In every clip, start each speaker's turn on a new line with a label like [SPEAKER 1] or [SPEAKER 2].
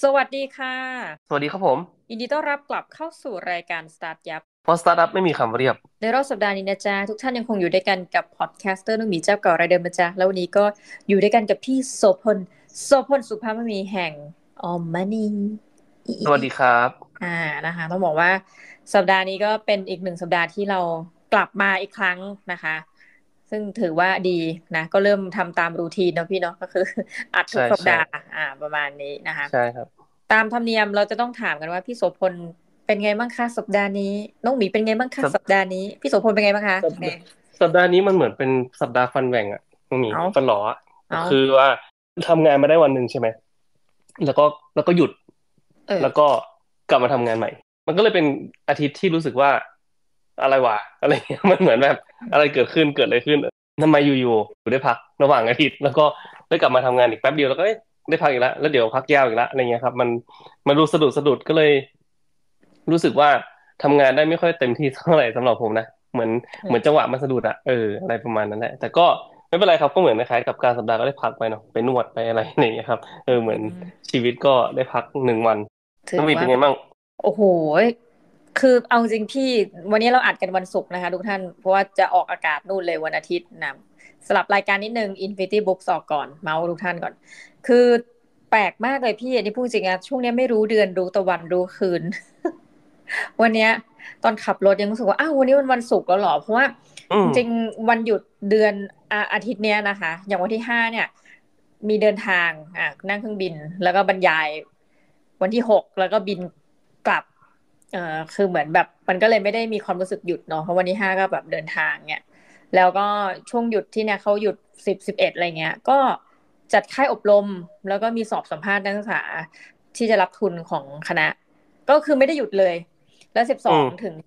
[SPEAKER 1] สวัสดีค่ะ
[SPEAKER 2] สวัสดีครับผม
[SPEAKER 1] ยินดีต้อนรับกลับเข้าสู่รายการสตาร์ทยับ
[SPEAKER 2] เพราะสตาร์ทอัพไม่มีคำเรียบ
[SPEAKER 1] ในรอบสัปดาห์นี้นะจ๊ะทุกท่านยังคงอยู่ด้วยกันกับพอดแคสเตอร์นุ่มหมีเจ้าเก่ารายเดิมนะจ๊ะแล้ววันนี้ก็อยู่ด้วยกันกับพี่โสพลสุภาพมีแห่งออมมานีอี
[SPEAKER 2] สวัสดีครับ
[SPEAKER 1] อ่านะคะต้องบอกว่าสัปดาห์นี้ก็เป็นอีกหนึ่งสัปดาห์ที่เรากลับมาอีกครั้งนะคะซึ่งถือว่าดีนะก็เริ่มทำตามรูทีนเนาะพี่เนาะก็คืออัดทุ
[SPEAKER 2] ใช่ใช่
[SPEAKER 1] กสัปดาห์ประมาณนี้นะคะ
[SPEAKER 2] ใช่ครับ
[SPEAKER 1] ตามธรรมเนียมเราจะต้องถามกันว่าพี่โสพลเป็นไงบ้างคะสัปดาห์นี้น้องหมีเป็นไงบ้างคะ
[SPEAKER 2] สัป
[SPEAKER 1] สัปดาห์นี้พี่โสพลเป็นไงบ้างคะ
[SPEAKER 2] สัปดาห์สัปดาห์นี้มันเหมือนเป็นสัปดาห์ฟันแหว่งอ่ะมันมี
[SPEAKER 1] เอา
[SPEAKER 2] ฟันหลออ่ะ
[SPEAKER 1] เอา
[SPEAKER 2] คือว่าทำงานมาได้วันหนึ่งใช่ไหมแล้วก็หยุด
[SPEAKER 1] เออ
[SPEAKER 2] แล้วก็กลับมาทำงานใหม่มันก็เลยเป็นอาทิตย์ที่รู้สึกว่าอะไรวะอะไรเงี้ยมันเหมือนแบบอะไรเกิดอะไรขึ้นทำไมอยู่ได้พักระหว่างอาทิตย์แล้วก็ได้กลับมาทำงานอีกแป๊บเดียวแล้วก็เอ๊ะได้พักอีกแล้วแล้วเดี๋ยวพักยาวอีกแล้วอะไรเงี้ยครับมันดูสะดุดก็เลย รู้สึกว่าทำงานได้ไม่ค่อยเต็มที่เท่าไหร่สำหรับผมนะเหมือนเหมือนจังหวะมันสะดุดอะอะไรประมาณนั้นแหละแต่ก็ไม่เป็นไรครับก็เหมือนคล้ายๆกับการสัปดาห์ก็ได้พักไปเนาะไปนวดไปอะไรอย่างเงี้ยครับเหมือนชีวิตก็ได้พัก1 วันน้องมี
[SPEAKER 1] ถือว่า
[SPEAKER 2] เป็นไงบ้าง
[SPEAKER 1] โอ้โหคือเอาจริงพี่วันนี้เราอัดกันวันศุกร์นะคะทุกท่านเพราะว่าจะออกอากาศนู่นเลยวันอาทิตย์นะสลับรายการนิดนึง Infinity Books ออกก่อนเมาส์ทุกท่านก่อนคือแปลกมากเลยพี่อันนี้พูดจริงอะช่วงนี้ไม่รู้เดือนรู้ตะวันรู้คืน วันเนี้ยตอนขับรถยังรู้สึกว่าอ้าววันนี้วันศุกร์แล้วเหรอเพราะว่า
[SPEAKER 2] อืม
[SPEAKER 1] จริงๆวันหยุดเดือนอาทิตย์เนี้ยนะคะอย่างวันที่5เนี่ยมีเดินทางนั่งเครื่องบินแล้วก็บรรยายวันที่6แล้วก็บินกลับคือเหมือนแบบมันก็เลยไม่ได้มีความรู้สึกหยุดเนาะเพราะวันที่5ก็แบบเดินทางเนี่ยแล้วก็ช่วงหยุดที่เนี่ยเขาหยุด10 11อะไรเงี้ยก็จัดค่ายอบรมแล้วก็มีสอบสัมภาษณ์นักศึกษาที่จะรับทุนของคณะก็คือไม่ได้หยุดเลย แล้วสิบส
[SPEAKER 2] อืม
[SPEAKER 1] องถึง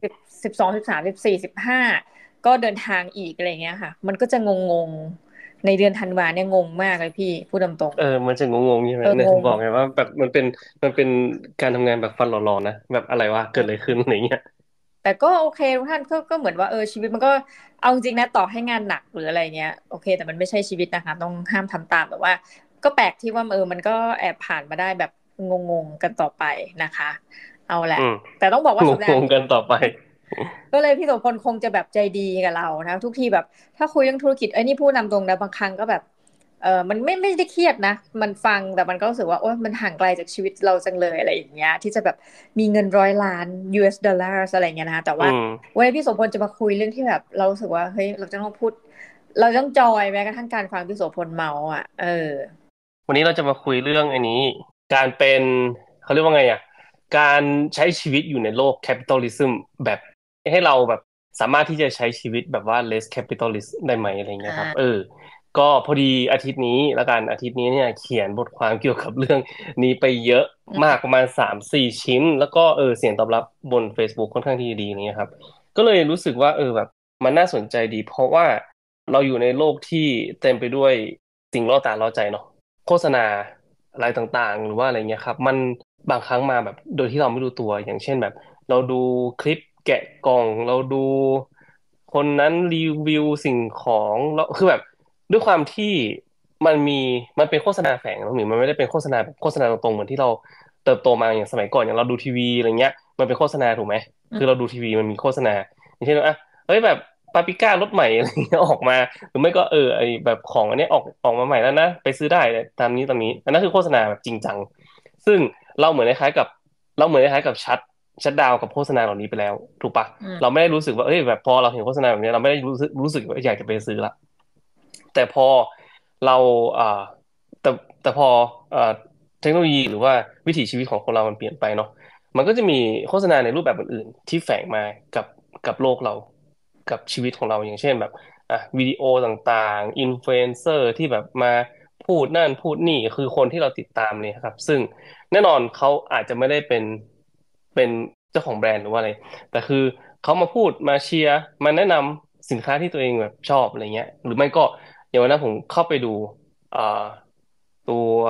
[SPEAKER 1] 12131415ก็เดินทางอีกอะไรเงี้ยค่ะมันก็จะงงในเดือนธันวาเนี่ยงงมากเลยพี่พูดตรง
[SPEAKER 2] มันจะงงๆใช่ไหม
[SPEAKER 1] ๆงง
[SPEAKER 2] เนี่ยถึงบอกไงว่าแบบมันเป็นการทำงานแบบฟันหล่อๆนะแบบอะไรวะเกิดอะไรขึ้นอะไรเงี้ย
[SPEAKER 1] แต่ก็โอเคทุกท่านก็เหมือนว่าชีวิตมันก็เอาจริงนะต่อให้งานหนักหรืออะไรเงี้ยโอเคแต่มันไม่ใช่ชีวิตนะคะต้องห้ามทำตามแต่ว่าก็แปลกที่ว่ามันก็แอบผ่านมาได้แบบงงๆกันต่อไปนะคะเอาแหละ
[SPEAKER 2] อืม
[SPEAKER 1] แต่ต้องบอกว่าสัปดาห์นี้
[SPEAKER 2] งงๆกันต่อไป
[SPEAKER 1] ก็เลยพี่โสพลคงจะแบบใจดีกับเรานะทุกทีแบบถ้าคุยเรื่องธุรกิจไอ้นี่พูดนำตรงนะบางครั้งก็แบบมันไม่ได้เครียดนะมันฟังแต่มันก็รู้สึกว่าโอ๊ยมันห่างไกลจากชีวิตเราจังเลยอะไรอย่างเงี้ยที่จะแบบมีเงิน100 ล้าน US dollars อะไรเงี้ยนะคะแต่ว่า
[SPEAKER 2] อืม
[SPEAKER 1] วันนี้พี่โสพลจะมาคุยเรื่องที่แบบเรารู้สึกว่าเฮ้ยเราจะต้องพูดเราต้องจอยแม้กระทั่งการฟังพี่โสพลเมาอ่ะ
[SPEAKER 2] วันนี้เราจะมาคุยเรื่องอันนี้การเป็นเขาเรียกว่าไงอ่ะการใช้ชีวิตอยู่ในโลกแคปิตอลิซึมแบบให้เราแบบสามารถที่จะใช้ชีวิตแบบว่า less capitalist ได้ไหมอะไรเงี้ยครับก็พอดีอาทิตย์นี้แล้วกันอาทิตย์นี้เนี่ยเขียนบทความเกี่ยวกับเรื่องนี้ไปเยอะ
[SPEAKER 1] อืม
[SPEAKER 2] มากประมาณ3-4 ชิ้นแล้วก็เสียงตอบรับบน Facebook ค่อนข้างที่จะดีอย่างเงี้ยครับก็เลยรู้สึกว่าแบบมันน่าสนใจดีเพราะว่าเราอยู่ในโลกที่เต็มไปด้วยสิ่งล่อตาล่อใจเนาะ โฆษณาอะไรต่างๆหรือว่าอะไรเงี้ยครับมันบางครั้งมาแบบโดยที่เราไม่รู้ตัวอย่างเช่นแบบเราดูคลิปแกะกล่องเราดูคนนั้นรีวิวสิ่งของแล้วคือแบบด้วยความที่มันมีมันเป็นโฆษณาแฝงหรือมันไม่ได้เป็นโฆษณาแบบโฆษณาตรงๆเหมือนที่เราเติบโตมาอย่างสมัยก่อนอย่างเราดูทีวีอะไรเงี้ยมันเป็นโฆษณาถูกไหมคือเราดูทีวีมันมีโฆษณาอย่างเช่นว่าอ่ะเฮ้ยแบบปาปริก้ารสใหม่อะไรเงี้ยออกมา หรือไม่ก็ไอแบบของอันเนี้ยออกมาใหม่แล้วนะไปซื้อได้ตามนี้อันนั้นคือโฆษณาแบบจริงจังซึ่งเราเหมือนคล้ายๆกับเราเหมือนคล้ายๆกับชัดดาวน์กับโฆษณาเหล่านี้ไปแล้วถูกปะ
[SPEAKER 1] อืม
[SPEAKER 2] เราไม่ได้รู้สึกว่าเอ้ยแบบพอเราเห็นโฆษณาแบบนี้เราไม่ได้รู้สึกว่าอยากจะไปซื้อละแต่พอเราอ่าแต่แต่พออ่าเทคโนโลยีหรือว่าวิถีชีวิตของคนเรามันเปลี่ยนไปเนาะมันก็จะมีโฆษณาในรูปแบบอื่นๆที่แฝงมากับกับโลกเรากับชีวิตของเราอย่างเช่นแบบ วิดีโอต่างๆอินฟลูเอนเซอร์ที่แบบมาพูดนั่นพูดนี่คือคนที่เราติดตามเนี่ยครับซึ่งแน่นอนเขาอาจจะไม่ได้เป็นเจ้าของแบรนด์หรือว่าอะไรแต่คือเขามาพูดมาเชียร์มาแนะนำสินค้าที่ตัวเองแบบชอบอะไรเงี้ยหรือไม่ก็อย่างวันนั้นผมเข้าไปดูอ่าตัว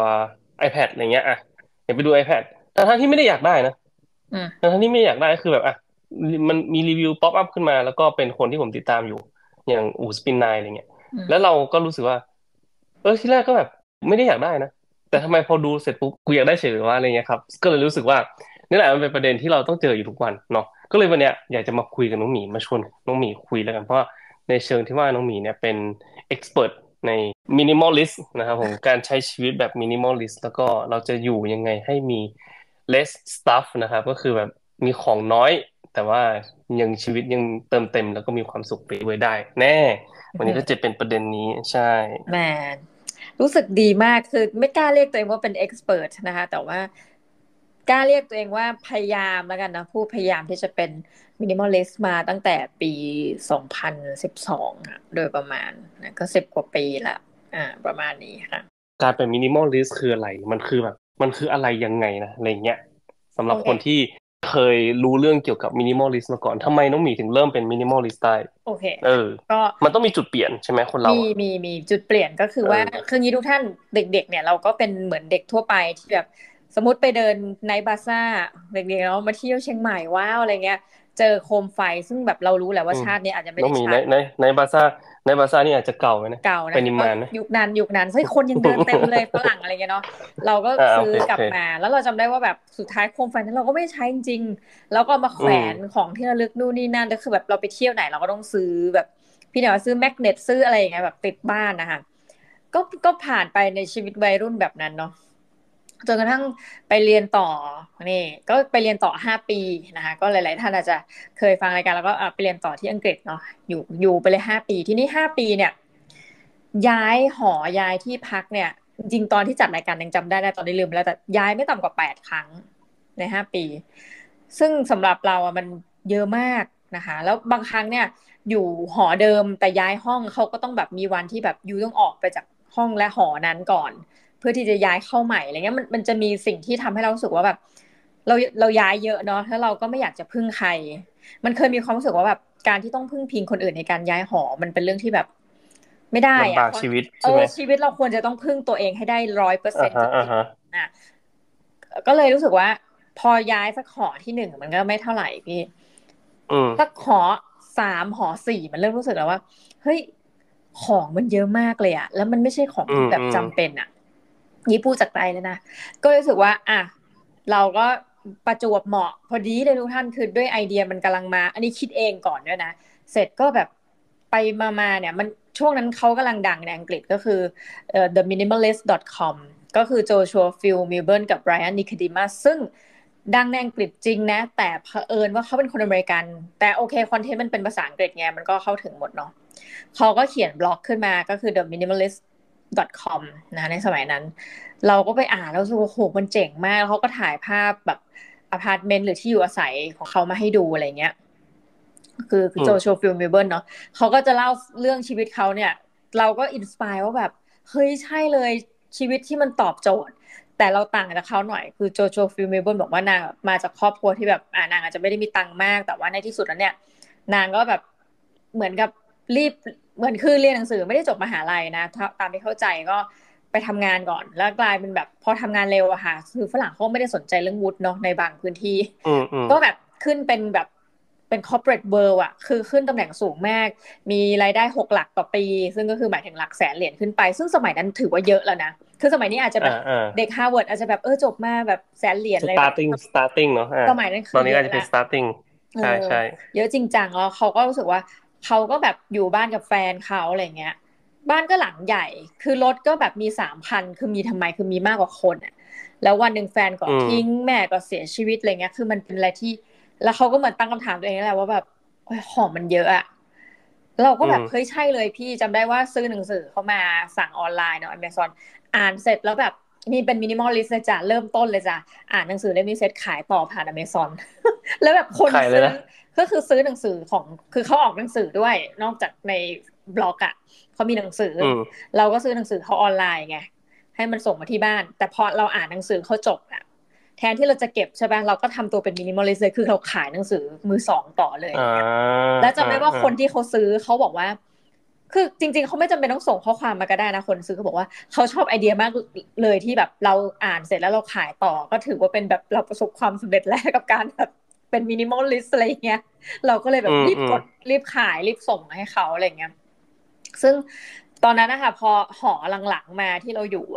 [SPEAKER 2] iPad อะไรเงี้ยอยากไปดู iPad ทั้งที่ไม่ได้อยากได้นะ
[SPEAKER 1] อืม
[SPEAKER 2] ทั้งที่ไม่ได้อยากได้คือแบบมันมีรีวิวป๊อปอัพขึ้นมาแล้วก็เป็นคนที่ผมติดตามอยู่ อย่างสปินไนอะไรเงี้ย
[SPEAKER 1] อืม
[SPEAKER 2] แล้วเราก็รู้สึกว่าที่แรกก็แบบไม่ได้อยากได้นะแต่ทำไมพอดูเสร็จปุ๊บกูอยากได้เฉยหรือว่าอะไรเงี้ยครับก็เลยรู้สึกว่านี่แหละมันเป็นประเด็นที่เราต้องเจออยู่ทุกวันเนาะก็เลยวันเนี้ยอยากจะมาคุยกับน้องหมีมาชวนน้องหมีคุยแล้วกันเพราะว่าในเชิงที่ว่าน้องหมีเนี่ยเป็นเอ็กซ์เพรในมินิมอลลิสต์นะครับผมการใช้ชีวิตแบบมินิมอลลิสต์แล้วก็เราจะอยู่ยังไงให้มี less stuff นะครับก็คือแบบมีของน้อยแต่ว่ายังชีวิตยังเติมเต็มแล้วก็มีความสุขไปด้วยได้แน่วันนี้ก็จะเป็นประเด็นนี้ใช่
[SPEAKER 1] แหมรู้สึกดีมากคือไม่กล้าเรียกตัวเองว่าเป็นเอ็กซ์เพรสนะคะแต่ว่ากล้าเรียกตัวเองว่าพยายามแล้วกันนะผู้พยายามที่จะเป็นมินิมอลลิสต์มาตั้งแต่ปี2012อะโดยประมาณนะก็10 กว่าปีละประมาณนี้ค่ะ
[SPEAKER 2] การเป็นมินิมอลลิสต์คืออะไรมันคือแบบมันคืออะไรยังไงนะอะไรเงี้ยสำห
[SPEAKER 1] โอเค
[SPEAKER 2] รับคนที่เคยรู้เรื่องเกี่ยวกับมินิมอลลิสต์มาก่อนทำไมน้องหมีถึงเริ่มเป็นมินิมอลลิสต์ได้
[SPEAKER 1] โอเค
[SPEAKER 2] เออ
[SPEAKER 1] ก็
[SPEAKER 2] มันต้องมีจุดเปลี่ยนใช่ไหมคนเรา
[SPEAKER 1] มี
[SPEAKER 2] อ่ะ
[SPEAKER 1] มีจุดเปลี่ยนก็คือ
[SPEAKER 2] เ
[SPEAKER 1] ว่า
[SPEAKER 2] ออ
[SPEAKER 1] คืองี้ทุกท่านเด็กๆเนี่ยเราก็เป็นเหมือนเด็กทั่วไปที่แบบสมมติไปเดินไนท์บาซ่าเด็กๆเรามาเที่ยวเชียงใหม่ว้าวอะไรเงี้ยเจอโคมไฟซึ่งแบบเรารู้แหละว่า
[SPEAKER 2] อืม
[SPEAKER 1] ชาตินี้อาจจะไม่
[SPEAKER 2] น้องหมี
[SPEAKER 1] ได้ใช้
[SPEAKER 2] ในบาซ่าในบาซ่านี่อาจจะเก่าไหมนะ
[SPEAKER 1] เก่า
[SPEAKER 2] ไป
[SPEAKER 1] นะก็
[SPEAKER 2] นิมมานนะ
[SPEAKER 1] ยุคนั้นเฮ้ยคนยังเดินเต็มเลยฝรั่งอะไรเงี้ยเนาะเราก็
[SPEAKER 2] โอ
[SPEAKER 1] ซื้อ
[SPEAKER 2] เคโอเค
[SPEAKER 1] กลับมาแล้วเราจำได้ว่าแบบสุดท้ายโคมไฟนั้นเราก็ไม่ใช้จริงๆแล้วก็เอามาแข
[SPEAKER 2] อืม
[SPEAKER 1] วนของที่ระลึกนู่นนี่นั่นก็คือแบบเราไปเที่ยวไหนเราก็ต้องซื้อแบบพี่เนี่ยซื้อแมกเนตซื้ออะไรอย่างเงี้ยแบบติดบ้านนะคะก็ผ่านไปในชีวิตวัยรุ่นแบบนั้นเนาะจนกระทั่งไปเรียนต่อนี่ก็ไปเรียนต่อ5 ปีนะคะก็หลายๆท่านอาจจะเคยฟังรายการแล้วก็ไปเรียนต่อที่อังกฤษเนาะอยู่ไปเลย5 ปีที่นี่5 ปีเนี่ย ย้ายหอย้ายที่พักเนี่ยจริงๆตอนที่จัดรายการยังจำได้นะตอนนี้ลืมแล้วแต่ย้ายไม่ต่ำกว่า8 ครั้งใน5 ปีซึ่งสำหรับเราอ่ะมันเยอะมากนะคะแล้วบางครั้งเนี่ยอยู่หอเดิมแต่ย้ายห้องเขาก็ต้องแบบมีวันที่แบบยูต้องออกไปจากห้องและหอนั้นก่อนเพื่อที่จะย้ายเข้าใหม่อะไรเงี้ยมันจะมีสิ่งที่ทำให้เรารู้สึกว่าแบบเราย้ายเยอะเนาะแล้วเราก็ไม่อยากจะพึ่งใครมันเคยมีความรู้สึกว่าแบบการที่ต้องพึ่งพิงคนอื่นในการย้ายหอมันเป็นเรื่องที่แบบไม่ได้
[SPEAKER 2] ลำ
[SPEAKER 1] อะเพราะ
[SPEAKER 2] บากชีวิตใช่ไหม
[SPEAKER 1] ชีวิตเราควรจะต้องพึ่งตัวเองให้ได้100%จริง
[SPEAKER 2] อ่าฮะ
[SPEAKER 1] ๆก็เลยรู้สึกว่าพอย้ายสักหอที่1มันก็ไม่เท่าไหร่พี่
[SPEAKER 2] อืม
[SPEAKER 1] สักหอ 3 หอ 4มันเริ่มรู้สึกแล้วว่าเฮ้ยของมันเยอะมากเลยอะแล้วมันไม่ใช่ของที่แบบ
[SPEAKER 2] อืมอืม
[SPEAKER 1] จำเป็นอะนี่พูดจากใจเลยนะก็รู้สึกว่าเราก็ประจวบเหมาะพอดีเลยทุกท่านคือด้วยไอเดียมันกำลังมาอันนี้คิดเองก่อนด้วยนะเสร็จก็แบบไปมาเนี่ยมันช่วงนั้นเขากำลังดังในอังกฤษก็คือtheminimalist.com ก็คือโจชัวฟิลมิลเบิร์นกับไบรอันนิคดิมัสซึ่งดังในอังกฤษจริงนะแต่เผอิญว่าเขาเป็นคนอเมริกันแต่โอเคคอนเทนต์มันเป็นภาษาอังกฤษไงมันก็เข้าถึงหมดเนาะเขาก็เขียนบล็อกขึ้นมาก็คือ theminimalist.com นะในสมัยนั้นเราก็ไปอ่านแล้วรู้สึกว่าโหมันเจ๋งมากแล้วเขาก็ถ่ายภาพแบบอพาร์ตเมนต์หรือที่อยู่อาศัยของเขามาให้ดูอะไรเงี้ยคือโจ
[SPEAKER 2] อืม
[SPEAKER 1] ชัวฟิลมิลเบิร์นเนาะเขาก็จะเล่าเรื่องชีวิตเขาเนี่ยเราก็อินสปายว่าแบบเฮ้ยใช่เลยชีวิตที่มันตอบโจทย์แต่เราต่างจากเขาหน่อยคือโจโจฟิลมิลเบิร์นบอกว่านางมาจากครอบครัวที่แบบนางอาจจะไม่ได้มีตังค์มากแต่ว่าในที่สุดแล้วเนี่ยนางก็แบบเหมือนกับรีบเหมือนคือเรียนหนังสือไม่ได้จบมหาลัยนะตามที่เข้าใจก็ไปทำงานก่อนแล้วกลายเป็นแบบพอทำงานเร็วอะค่ะคือฝรั่งเขาไม่ได้สนใจเรื่องวุฒิเนาะในบางพื้นที่
[SPEAKER 2] อืมอืม
[SPEAKER 1] ก็แบบขึ้นเป็นแบบเป็น corporate world อะคือขึ้นตำแหน่งสูงมากมีรายได้6 หลักต่อปีซึ่งก็คือหมายถึงหลักแสนเหรียญขึ้นไปซึ่งสมัยนั้นถือว่าเยอะแล้วนะคือสมัยนี้อาจจะแบบ
[SPEAKER 2] อ่าอ่า
[SPEAKER 1] เด็กฮาร์วาร์ดอาจจะแบบจบมาแบบแสนเหรียญอะไรแบบ
[SPEAKER 2] starting เนอะ
[SPEAKER 1] สมัยนั้นคือ
[SPEAKER 2] ตอนนี้ก็อาจจะเป็น
[SPEAKER 1] เยอะแหละ
[SPEAKER 2] starting
[SPEAKER 1] เออ
[SPEAKER 2] ใช่ใช่
[SPEAKER 1] เยอะจริงจังแล้วเขาก็รู้สึกว่าเขาก็แบบอยู่บ้านกับแฟนเขาอะไรเงี้ยบ้านก็หลังใหญ่คือรถก็แบบมี3 คันคือมีทำไมคือมีมากกว่าคนอ่ะแล้ววันหนึ่งแฟนก็
[SPEAKER 2] อืม
[SPEAKER 1] ทิ้งแม่ก็เสียชีวิตอะไรเงี้ยคือมันเป็นอะไรที่แล้วเขาก็เหมือนตั้งคำถามตัวเองแหละว่าแบบโอ้ยของมันเยอะอะเราก็
[SPEAKER 2] อืม
[SPEAKER 1] แบบเฮ้ยใช่เลยพี่จำได้ว่าซื้อหนังสือเข้ามาสั่งออนไลน์เนาะ Amazon อ่านเสร็จแล้วแบบนี่เป็นมินิมอลลิสต์เลยจ้ะเริ่มต้นเลยจ้ะอ่านหนังสือเล่มนี้เสร็จขายต่อผ่าน Amazon แล้วแบบคนซื้อ
[SPEAKER 2] ขายเลยนะ
[SPEAKER 1] ก็คือซื้อหนังสือของคือเขาออกหนังสือด้วยนอกจากในบล็อกอ่ะเขามีหนังสือ
[SPEAKER 2] อืม
[SPEAKER 1] เราก็ซื้อหนังสือเขาออนไลน์ไงให้มันส่งมาที่บ้านแต่พอเราอ่านหนังสือเขาจบอ่ะแทนที่เราจะเก็บใช่ไหมเราก็ทำตัวเป็นมินิมอลิสต์เลยคือเราขายหนังสือมือ 2ต่อเลยอ
[SPEAKER 2] อ่
[SPEAKER 1] ย่างเงี้ย
[SPEAKER 2] า
[SPEAKER 1] แล้วจำได้ว่า
[SPEAKER 2] อ่า
[SPEAKER 1] คนที่เขาซื้อเขาบอกว่าคือจริงๆเขาไม่จำเป็นต้องส่งข้อความมาก็ได้นะคนซื้อเขาบอกว่าเขาชอบไอเดียมากเลยที่แบบเราอ่านเสร็จแล้วเราขายต่อก็ถือว่าเป็นแบบเราประสบความสำเร็จแล้วกับการแบบเป็นมินิมอลลิสต์อะไรเงี้ยเราก็เลยแบบ
[SPEAKER 2] อืมอืม
[SPEAKER 1] รีบขายรีบส่งให้เขาอะไรเงี้ยซึ่งตอนนั้นนะคะพอหอหลังๆมาที่เราอยู่อ่ะ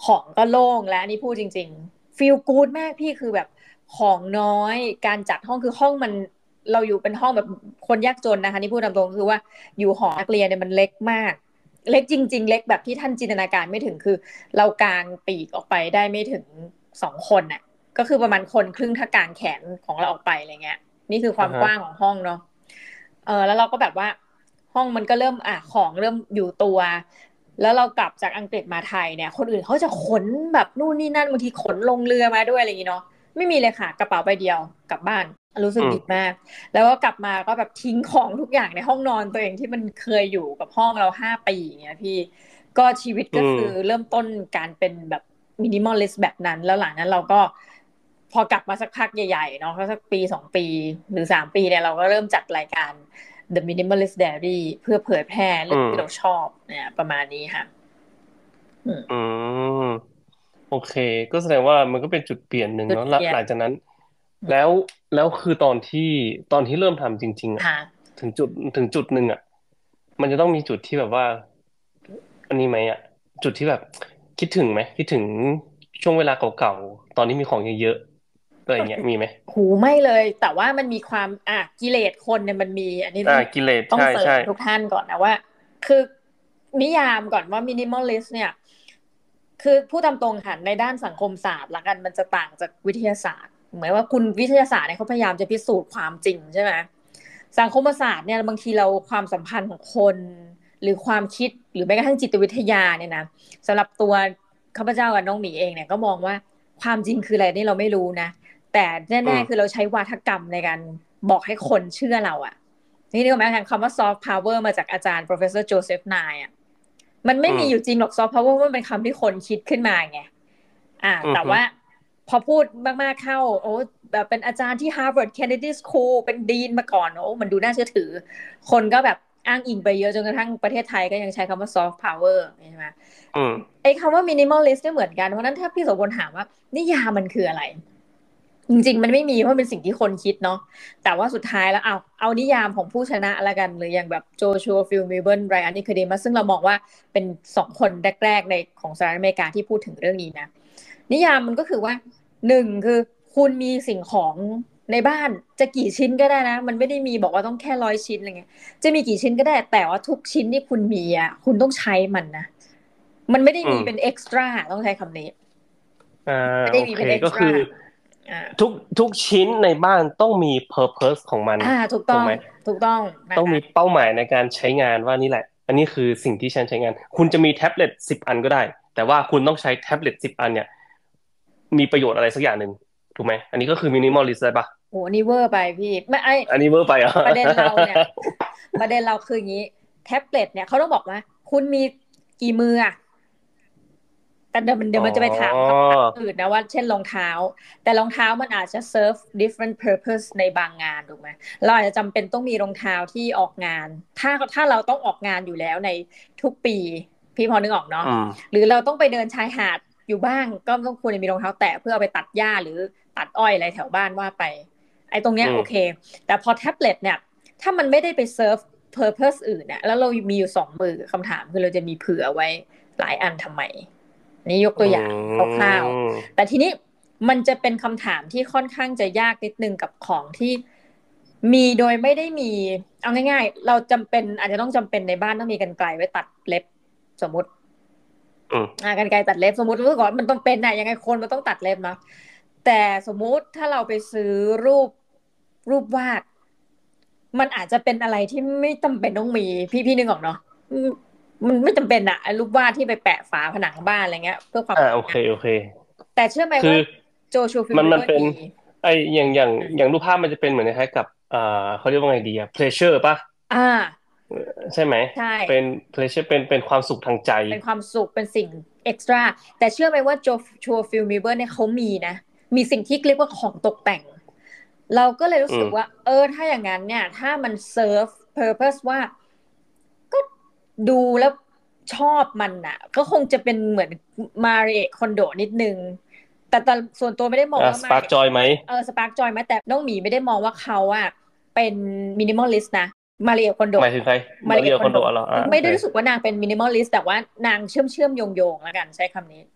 [SPEAKER 1] ของก็โล่งและนี่พูดจริงๆฟีลกู๊ดมากพี่คือแบบของน้อยการจัดห้องคือห้องมันเราอยู่เป็นห้องแบบคนยากจนนะคะนี่พูดตามตรงคือว่าอยู่หอนักเรียนเนี่ยมันเล็กมากเล็กจริงๆเล็กแบบที่ท่านจินตนาการไม่ถึงคือเรากางปีกออกไปได้ไม่ถึง2 คนน่ะก็คือประมาณคนครึ่งถ้ากางแขนของเราออกไปอะไรเงี้ยนี่คือความก
[SPEAKER 2] อ่าฮะ
[SPEAKER 1] ว้างของห้องเนาะแล้วเราก็แบบว่าห้องมันก็เริ่มของเริ่มอยู่ตัว แล้วเรากลับจากอังกฤษมาไทยเนี่ยคนอื่นเขาจะขนแบบนู่นนี่นั่นบางทีขนลงเรือมาด้วยอะไรอย่างงี้เนาะไม่มีเลยค่ะกระเป๋าใบเดียวกลับบ้านรู้สึก
[SPEAKER 2] อืม
[SPEAKER 1] ดีมากแล้วก็กลับมาก็แบบทิ้งของทุกอย่างในห้องนอนตัวเองที่มันเคยอยู่กับห้องเรา5 ปีอย่างเงี้ยพี่ก็ชีวิต
[SPEAKER 2] อืม
[SPEAKER 1] ก็คือเริ่มต้นการเป็นแบบมินิมอลลิสต์แบบนั้นแล้วหลังนั้นเราก็พอกลับมาสักพักใหญ่ๆเนาะสัก1 ปี 2 ปีหรือ3 ปีเนี่ยเราก็เริ่มจัดรายการ The Minimalist Diary เพื่อเผยแพร่
[SPEAKER 2] อื
[SPEAKER 1] เรื่อง
[SPEAKER 2] ม
[SPEAKER 1] ที่เราชอบเนี่ยประมาณนี้ค่ะอืม
[SPEAKER 2] อืมโอเคก็แสดงว่ามันก็เป็นจุดเปลี่ยนหนึ่งเนาะแล้ว
[SPEAKER 1] จุดเปลี่ยน
[SPEAKER 2] หลังจากนั้นแล้วแล้วคือตอนที่เริ่มทำจริงๆอ่ะ
[SPEAKER 1] ค่ะ
[SPEAKER 2] ถึงจุดถึงจุดหนึ่งอ่ะมันจะต้องมีจุดที่แบบว่าอันนี้ไหมอ่ะจุดที่แบบคิดถึงไหมคิดถึงช่วงเวลาเก่าๆตอนนี้มีของเยอะๆอะไรอย่างเงี้ยมีไหม
[SPEAKER 1] หูไม่เลยแต่ว่ามันมีความกิเลสคนเนี่ยมันมีอันนี้ต้อง
[SPEAKER 2] กิเลส
[SPEAKER 1] ต้อง
[SPEAKER 2] ใช่ใช่
[SPEAKER 1] เสริมทุกท่านก่อนนะว่าคือนิยามก่อนว่ามินิมอลลิสต์เนี่ยคือพูดตามตรงค่ะในด้านสังคมศาสตร์ละกันมันจะต่างจากวิทยาศาสตร์เหมือนว่าคุณวิทยาศาสตร์เนี่ยเขาพยายามจะพิสูจน์ความจริงใช่ไหมสังคมศาสตร์เนี่ยบางทีเราความสัมพันธ์ของคนหรือความคิดหรือแม้กระทั่งจิตวิทยาเนี่ยนะสำหรับตัวข้าพเจ้ากับน้องหมีเองเนี่ยก็มองว่าความจริงคืออะไรนี่เราไม่รู้นะ แต่
[SPEAKER 2] อื
[SPEAKER 1] แน่ๆคือ
[SPEAKER 2] ม
[SPEAKER 1] เราใช้วาทกรรมในการบอกให้คนเชื่อเราอะนี่นึกออกไหมทางคำว่า soft power มาจากอาจารย์ professor Joseph Nye อะมันไม่
[SPEAKER 2] อืม
[SPEAKER 1] มีอยู่จริงหรอก soft power มันเป็นคำที่คนคิดขึ้นมาไง
[SPEAKER 2] อืมฮึ
[SPEAKER 1] แต่ว่าพอพูดมากๆเข้าโอ้แบบเป็นอาจารย์ที่ Harvard Kennedy School เป็นดีนมาก่อนโอ้มันดูน่าเชื่อถือคนก็แบบอ้างอิงไปเยอะจนกระทั่งประเทศไทยก็ยังใช้คำว่า soft power ใช่ไหม
[SPEAKER 2] อืม
[SPEAKER 1] ไอ้คำว่า minimalist ก็เหมือนกันเพราะนั้นถ้าพี่โสพลถามว่านิยามมันคืออะไร จริงๆมันไม่มีเพราะเป็นสิ่งที่คนคิดเนาะแต่ว่าสุดท้ายแล้วเอานิยามของผู้ชนะละกันหรืออย่างแบบโจชัวฟิลมิเบิลไรอันนิคเดมัสซึ่งเรามองว่าเป็น2 คนแรกๆในของสหรัฐอเมริกาที่พูดถึงเรื่องนี้นะนิยามมันก็คือว่า1คือคุณมีสิ่งของในบ้านจะกี่ชิ้นก็ได้นะมันไม่ได้มีบอกว่าต้องแค่100 ชิ้นอะไรเงี้ยจะมีกี่ชิ้นก็ได้แต่ว่าทุกชิ้นที่คุณมีคุณต้องใช้มันนะมันไม่ได้
[SPEAKER 2] อืม
[SPEAKER 1] มีเป็นเอ็กซ์ตร้าต้องใช้คำนี้
[SPEAKER 2] อ่า
[SPEAKER 1] ไม่
[SPEAKER 2] โอเค
[SPEAKER 1] ได้มีเป็นเอ็กซ์ตร้า
[SPEAKER 2] ก็คือ
[SPEAKER 1] อ่า
[SPEAKER 2] ทุกชิ้นในบ้านต้องมี purpose ของมัน
[SPEAKER 1] ถูกต้อง
[SPEAKER 2] ถูกไหม
[SPEAKER 1] ถูกต้องนะคะ
[SPEAKER 2] ต้องมีเป้าหมายในการใช้งานว่านี่แหละอันนี้คือสิ่งที่ฉันใช้งานคุณจะมีแท็บเล็ต10 อันก็ได้แต่ว่าคุณต้องใช้แท็บเล็ต10 อันเนี่ยมีประโยชน์อะไรสักอย่างหนึ่งถูกไหมอันนี้ก็คือมินิมอลลิสต์ได้ปะ
[SPEAKER 1] โหนี่เวอร์ไปพี่ไม่
[SPEAKER 2] อันนี้เวอร์ไปอ่ะ
[SPEAKER 1] ประเด็นเราเนี่ยประเด็นเราคืออย่างนี้แท็บเล็ตเนี่ยเขาต้องบอกว่าคุณมีกี่มือแต่เดี๋ยว
[SPEAKER 2] อ๋อ
[SPEAKER 1] มันจะไปถามคำถามอื่นนะว่าเช่นรองเท้าแต่รองเท้ามันอาจจะ serve different purpose ในบางงานถูกไหมเราอาจจะจำเป็นต้องมีรองเท้าที่ออกงานถ้าเราต้องออกงานอยู่แล้วในทุกปีพี่พอนึกออกเนาะ
[SPEAKER 2] อืม
[SPEAKER 1] หรือเราต้องไปเดินชายหาดอยู่บ้างก็ต้องควรจะมีรองเท้าแตะเพื่อเอาไปตัดหญ้าหรือตัดอ้อยอะไรแถวบ้านว่าไปไอ้ตรงเนี้
[SPEAKER 2] อืม
[SPEAKER 1] ยโอเคแต่พอแท็บเล็ตเนี่ยถ้ามันไม่ได้ไป serve purpose อื่นเนี่ยแล้วเรามีอยู่2 มือคำถามคือเราจะมีเผื่อไว้หลายอันทำไม นี่ยก
[SPEAKER 2] อื
[SPEAKER 1] ตัวอย่างคร่าวๆแต่
[SPEAKER 2] ม
[SPEAKER 1] ทีนี้มันจะเป็นคำถามที่ค่อนข้างจะยากนิดนึงกับของที่มีโดยไม่ได้มีเอาง่ายๆเราจำเป็นอาจจะต้องจำเป็นในบ้านต้องมีกรรไกรไว้ตัดเล็บสมมติ
[SPEAKER 2] อืม
[SPEAKER 1] กรรไกรตัดเล็บสมมติว่าก่อนมันต้องเป็นยังไงคนมันต้องตัดเล็บเนาะแต่สมมุติถ้าเราไปซื้อรูปวาดมันอาจจะเป็นอะไรที่ไม่จำเป็นต้องมีพี่นึกออกเนาะอืมมันไม่จำเป็นอะไอ้รูปวาดที่ไปแปะฝาผนังบ้านอะไรเงี้ยเพื่อความสวยงาม
[SPEAKER 2] โอเค
[SPEAKER 1] แต่เชื่อไหม
[SPEAKER 2] คือ
[SPEAKER 1] ว่าโจชัวฟิล
[SPEAKER 2] มันมันเป็น
[SPEAKER 1] มิเบอร์มี
[SPEAKER 2] ไออย่างรูปภาพมันจะเป็นเหมือนคล้ายๆกับเขาเรียกว่าไงดีอะ pleasure ป่ะ
[SPEAKER 1] อ่า
[SPEAKER 2] ใช่ไหม
[SPEAKER 1] ใช่
[SPEAKER 2] เป็น pleasure เป็นความสุขทางใจ
[SPEAKER 1] เป็นความสุขเป็นสิ่งเอ็กซ์ตร้าแต่เชื่อไหมว่าโจชัวฟิลมิเบอร์เนี่ยเขามีนะมีสิ่งที่เรียกว่าของตกแต่งเราก็เลยรู้
[SPEAKER 2] อืม
[SPEAKER 1] สึกว่าถ้าอย่างนั้นเนี่ยถ้ามันเซิร์ฟเพอร์ o s e ว่าก็ดูแล้วชอบมันอ่ะก็คงจะเป็นเหมือนมาริเอะคอนโดนิดนึงแต่ส่วนตัวไม่ได้มองว่า
[SPEAKER 2] ส
[SPEAKER 1] มาริ
[SPEAKER 2] ปาร์กจอยไหม
[SPEAKER 1] สปาร์กจอยไหมแต่น้องหมีไม่ได้มองว่าเขาอ่ะเป็นมินิมอลลิสต์นะมาริเอะคอนโด
[SPEAKER 2] หมายถึงใคร
[SPEAKER 1] มา
[SPEAKER 2] มาริโอคอนโด
[SPEAKER 1] ริเอะคอนโด
[SPEAKER 2] เหรอโอเค
[SPEAKER 1] ไม่ได้รู้สึกว่านางเป็นมินิมอลลิสต์แต่ว่านางเชื่อมโยงแล้วกันใช้คำนี้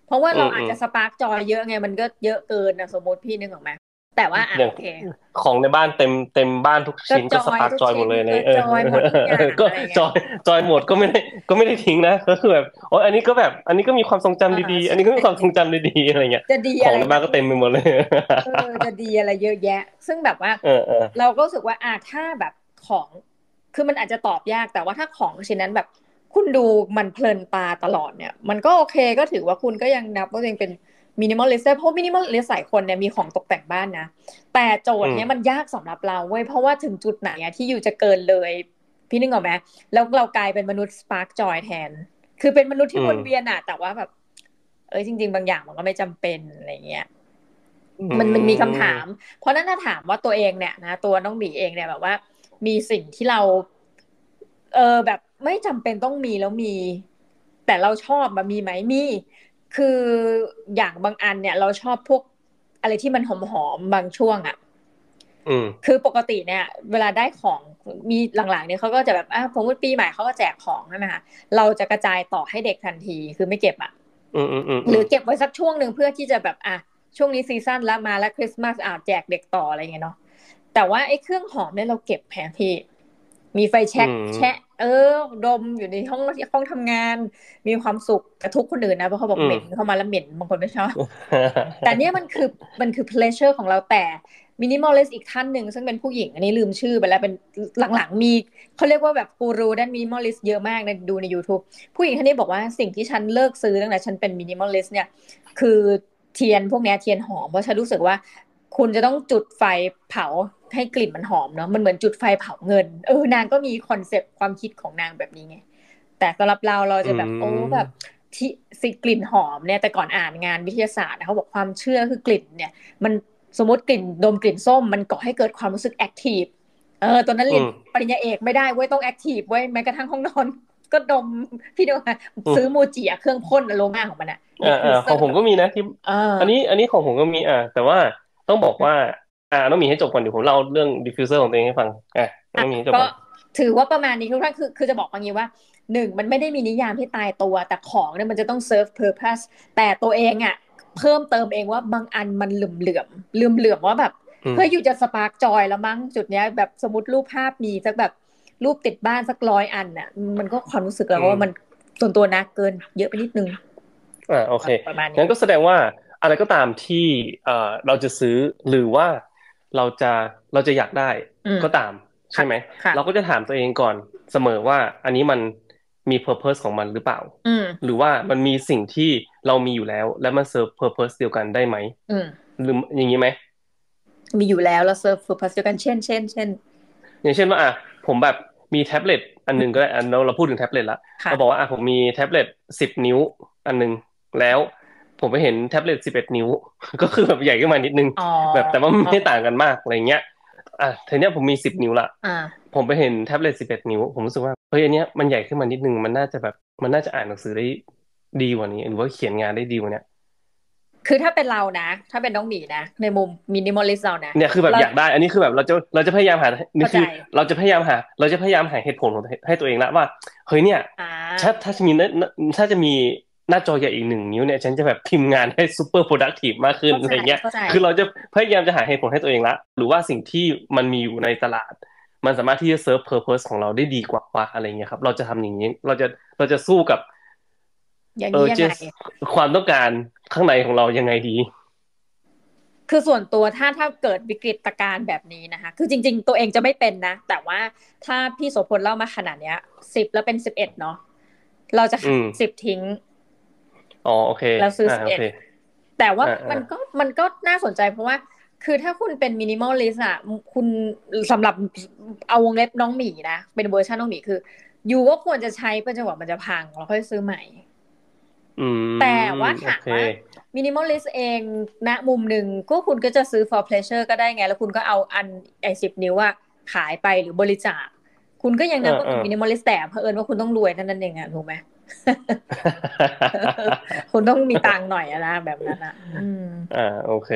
[SPEAKER 1] เพราะว่าเราอาจ
[SPEAKER 2] อืมอืม
[SPEAKER 1] จะสปาร์กจอยเยอะไงมันก็เยอะเกินนะสมมติพี่นึกออกไหมแต่ว่า
[SPEAKER 2] อย่าง
[SPEAKER 1] โอเค
[SPEAKER 2] ของในบ้านเต็มบ้านทุก
[SPEAKER 1] ก็
[SPEAKER 2] ชิ้นก็ส
[SPEAKER 1] จอย
[SPEAKER 2] ปาร์กจอยหม
[SPEAKER 1] ทุกชิ้น
[SPEAKER 2] ดเลยใน
[SPEAKER 1] ก็จอยหมดทุกอย่าง
[SPEAKER 2] ก็
[SPEAKER 1] อะไรเงี้ย
[SPEAKER 2] จอยหมดก็ไม่ได้ทิ้งนะก็คือแบบโอ้ยอันนี้ก็แบบอันนี้ก็มีความทรง
[SPEAKER 1] เออ
[SPEAKER 2] จำดีๆอัน
[SPEAKER 1] ใช่
[SPEAKER 2] นี้ก็มีความทรงจำดีๆอะไรเงี้ย
[SPEAKER 1] จะดี
[SPEAKER 2] ของ
[SPEAKER 1] อะไรนัก
[SPEAKER 2] ในบ้านก็เต็มไปหมดเลย
[SPEAKER 1] เออจะดีอะไรเยอะแยะซึ่งแบบว่า
[SPEAKER 2] เออเออ
[SPEAKER 1] เราก็รู้สึกว่าถ้าแบบของคือมันอาจจะตอบยากแต่ว่าถ้าของชิ้นนั้นแบบคุณดูมันเพลินตาตลอดเนี่ยมันก็โอเคก็ถือว่าคุณก็ยังนับว่าตัวเองเป็นมินิมอลลิสต์เพราะมินิมอลลิสต์หลายคนเนี่ยมีของตกแต่งบ้านนะแต่โจ
[SPEAKER 2] อืม
[SPEAKER 1] ทย์เนี้ยมันยากสำหรับเราเว้ยเพราะว่าถึงจุดไหนอะที่อยู่จะเกินเลยพี่นึกออกไหมแล้วเรากลายเป็นมนุษย์สปาร์กจอยแทนคือเป็นมนุษย์ที่
[SPEAKER 2] อืม
[SPEAKER 1] วนเวียนอะแต่ว่าแบบจริงๆบางอย่างมันก็ไม่จำเป็นอะไรเงี้ย
[SPEAKER 2] อื
[SPEAKER 1] มันมีคำถาม
[SPEAKER 2] ม
[SPEAKER 1] เพราะนั้นถ้าถามว่าตัวเองเนี่ยนะตัวน้องหมีเองเนี่ยแบบว่ามีสิ่งที่เราแบบไม่จำเป็นต้องมีแล้วมีแต่เราชอบมามีไหมมีคืออย่างบางอันเนี่ยเราชอบพวกอะไรที่มันหอมๆบางช่วงอ่ะ
[SPEAKER 2] อืม
[SPEAKER 1] คือปกติเนี่ยเวลาได้ของมีหลังๆเนี่ยเขาก็จะแบบสมมติปีใหม่เขาก็แจกของใช่ไหมคะเราจะกระจายต่อให้เด็กทันทีคือไม่เก็บอ่ะ
[SPEAKER 2] อืมอืมอืมอืม
[SPEAKER 1] หรือเก็บไว้สักช่วงหนึ่งเพื่อที่จะแบบช่วงนี้ซีซั่นแล้วมาแล้วคริสต์มาสแจกเด็กต่ออะไรเงี้ยเนาะแต่ว่าไอ้เครื่องหอมเนี่ยเราเก็บแผงพี่มีไฟ
[SPEAKER 2] อื
[SPEAKER 1] แช็กแชะ
[SPEAKER 2] ม
[SPEAKER 1] ดมอยู่ในห้องทำงานมีความสุขกระทุกคนอื่นนะเพราะเขาบอก
[SPEAKER 2] อืม
[SPEAKER 1] เหม็นเข้ามาแล้วเหม็นบางคนไม่ชอบแต่เนี่ยมันคือ pleasure ของเราแต่มินิมอล i ิสอีกท่านหนึ่งซึ่งเป็นผู้หญิงอันนี้ลืมชื่อไปแล้วเป็นหลังๆมีเขาเรียกว่าแบบกูรูด้านมินิมอล i ิสเยอะมากในดูใน YouTube ผู้หญิงท่านนี้บอกว่าสิ่งที่ฉันเลิกซื้อตั้งแต่ฉันเป็นมินิมอลลิสต์เนี่ยคือเทียนพวกนี้เทียนหอมเพราะฉันรู้สึกว่าคุณจะต้องจุดไฟเผาให้กลิ่นมันหอมเนาะมันเหมือนจุดไฟเผาเงินนางก็มีคอนเซปต์ความคิดของนางแบบนี้ไงแต่สำหรับเรา
[SPEAKER 2] อื
[SPEAKER 1] จะแบบแบบ
[SPEAKER 2] ม
[SPEAKER 1] ที่สิกลิ่นหอมเนี่ยแต่ก่อนอ่านงานวิทยาศาสตร์เขาบอกความเชื่อคือกลิ่นเนี่ยมันสมมติกลิ่นดมกลิ่นส้มมันก่อให้เกิดความรู้สึกแอคทีฟตอนนั้นเรียน
[SPEAKER 2] อืม
[SPEAKER 1] ปริญญาเอกไม่ได้เว้ยต้องแอคทีฟเว้ยแม้กระทั่งห้องนอนก็ดมพี่ดูมา
[SPEAKER 2] อืม
[SPEAKER 1] ซื้อมูจิเครื่องพ่นอโรมาของมันดิฟฟิวเซ
[SPEAKER 2] ของผม
[SPEAKER 1] อร์แบบ
[SPEAKER 2] ก็มีนะที่
[SPEAKER 1] เออ
[SPEAKER 2] อันนี้ของผมก็มีแต่ว่าต้องบอกว่าต้องมีให้จบก่อนเดี๋ยวผมเล่าเรื่องดิฟฟิวเซอร์ของตัวเองให้ฟังต้องมีให้จบ
[SPEAKER 1] ก็
[SPEAKER 2] ก่อน
[SPEAKER 1] ถือว่าประมาณนี้คือคือจะบอกอย่างนี้ว่าหนึ่งมันไม่ได้มีนิยามที่ตายตัวแต่ของเนี่ยมันจะต้อง serve purpose แต่ตัวเองเพิ่มเติมเองว่าบางอันมันเหลื่อมว่าแบบ
[SPEAKER 2] อืม
[SPEAKER 1] เฮ้ยอยู่จะสปาร์กจอยแล้วมั้งจุดเนี้ยแบบสมมติรูปภาพมีสักแบบรูปติดบ้านสัก100 อันมันก็ความรู้สึกแล้ว
[SPEAKER 2] อืม
[SPEAKER 1] ว่ามันส่วนตัวนะเกินเยอะไปนิดนึง
[SPEAKER 2] โอเค
[SPEAKER 1] ประมาณนี้
[SPEAKER 2] งั้นก็แสดงว่าอะไรก็ตามที่เราจะซื้อหรือว่าเราจะเราจะอยากได้
[SPEAKER 1] อืม
[SPEAKER 2] ก็ตามใช่
[SPEAKER 1] ค่ะ
[SPEAKER 2] ไหม
[SPEAKER 1] ค่ะ
[SPEAKER 2] เราก็จะถามตัวเองก่อนเสมอว่าอันนี้มันมี purpose ของมันหรือเปล่า
[SPEAKER 1] อืม
[SPEAKER 2] หรือว่ามันมีสิ่งที่เรามีอยู่แล้วและมัน serve purpose เดียวกันได้ไหม
[SPEAKER 1] อืม
[SPEAKER 2] หรืออย่างนี้ไหม
[SPEAKER 1] มีอยู่แล้วแล้วเซิร์ฟฟูดพาสเดียวกันเช่น
[SPEAKER 2] อย่างเช่นว่าผมแบบมีแท็บเล็ตอันหนึงก็ได้เราพูดถึงแท็บเล็ตละเราบอกว่า
[SPEAKER 1] ค่ะ
[SPEAKER 2] ผมมีแท็บเล็ต10 นิ้วอันหนึงแล้วผมไปเห็นแท็บเล็ต11 นิ้วก็คือแบบใหญ่ขึ้นมานิดนึง
[SPEAKER 1] อ๋อ
[SPEAKER 2] แบบแต่ว่าไม่ต่างกันมากอะไรเงี้ยทีเนี้ยผมมี10 นิ้วละผมไปเห็นแท็บเล็ต11 นิ้วผมรู้สึกว่าเฮ้ยอันเนี้ยมันใหญ่ขึ้นมานิดนึงมันน่าจะอ่านหนังสือได้ดีกว่านี้หรือว่าเขียนงานได้ดีกว่าเนี้ย
[SPEAKER 1] คือถ้าเป็นเรานะถ้าเป็นน้องหมีนะในมุมมินิมอลิสต์เรานะ
[SPEAKER 2] เนี่ยคือแบบ
[SPEAKER 1] เรา
[SPEAKER 2] อยากได้อันนี้คือแบบเราจะพยายามหานี่
[SPEAKER 1] เข้าใจ
[SPEAKER 2] คือเราจะพยายามหาเหตุผลของให้ตัวเองละว่าเฮ้ยเนี่ย
[SPEAKER 1] อ่
[SPEAKER 2] ถ้าจะมีถ้าจะมีหน้าจอใหญ่อีก1 นิ้วเนี่ยฉันจะแบบพิมพ์งานให้ซูเปอร์โปรดักทีฟมากขึ้น
[SPEAKER 1] เข้าใจ
[SPEAKER 2] อะไรเงี้ย
[SPEAKER 1] เข้าใจ
[SPEAKER 2] คือเราจะพยายามจะหาเหตุผลให้ตัวเองละหรือว่าสิ่งที่มันมีอยู่ในตลาดมันสามารถที่จะเซิร์ฟเพอร์เพสของเราได้ดีกว่าอะไรเงี้ยครับเราจะทำอย่างนี้เราจะสู้กับเจ
[SPEAKER 1] อย่างนี้ยังไง
[SPEAKER 2] สความต้องการข้างในของเรายังไงดี
[SPEAKER 1] คือส่วนตัวถ้าเกิดวิกฤตการณ์แบบนี้นะคะคือจริงๆตัวเองจะไม่เป็นนะแต่ว่าถ้าพี่โสพลเล่ามาขนาดเนี้ย10แล้วเป็น11เนาะเราจะ
[SPEAKER 2] อื
[SPEAKER 1] ขาย
[SPEAKER 2] ม
[SPEAKER 1] 10ทิ้ง
[SPEAKER 2] โอเค
[SPEAKER 1] แล้วซื้อสิบเอ็ด
[SPEAKER 2] โอเค
[SPEAKER 1] แต่ว่า
[SPEAKER 2] อ่า
[SPEAKER 1] มันก็น่าสนใจเพราะว่าคือถ้าคุณเป็นมินิมอลลิสต์คุณสำหรับเอาวงเล็บน้องหมีนะเป็นเวอร์ชันน้องหมีคือยูก็ควรจะใช้ไปจนกว่ามันจะพังแล้วค่อยซื้อใหม่
[SPEAKER 2] อื
[SPEAKER 1] แต่
[SPEAKER 2] ม
[SPEAKER 1] ว่า
[SPEAKER 2] โอเค
[SPEAKER 1] ถามว่ามินิมอลลิสต์เองณมุมหนึ่งก็คุณก็จะซื้อ for pleasure ก็ได้ไงแล้วคุณก็เอาอัน10 นิ้วขายไปหรือบริจาคคุณก็ยังนับว่า
[SPEAKER 2] เออเออ
[SPEAKER 1] เป็นมินิมอลลิสต์แต่เผอิญว่าคุณต้องรวยนั่นเองถูกไหม คุณต้องมีตังค์หน่อยนะแบบนั้นอืม
[SPEAKER 2] โอเค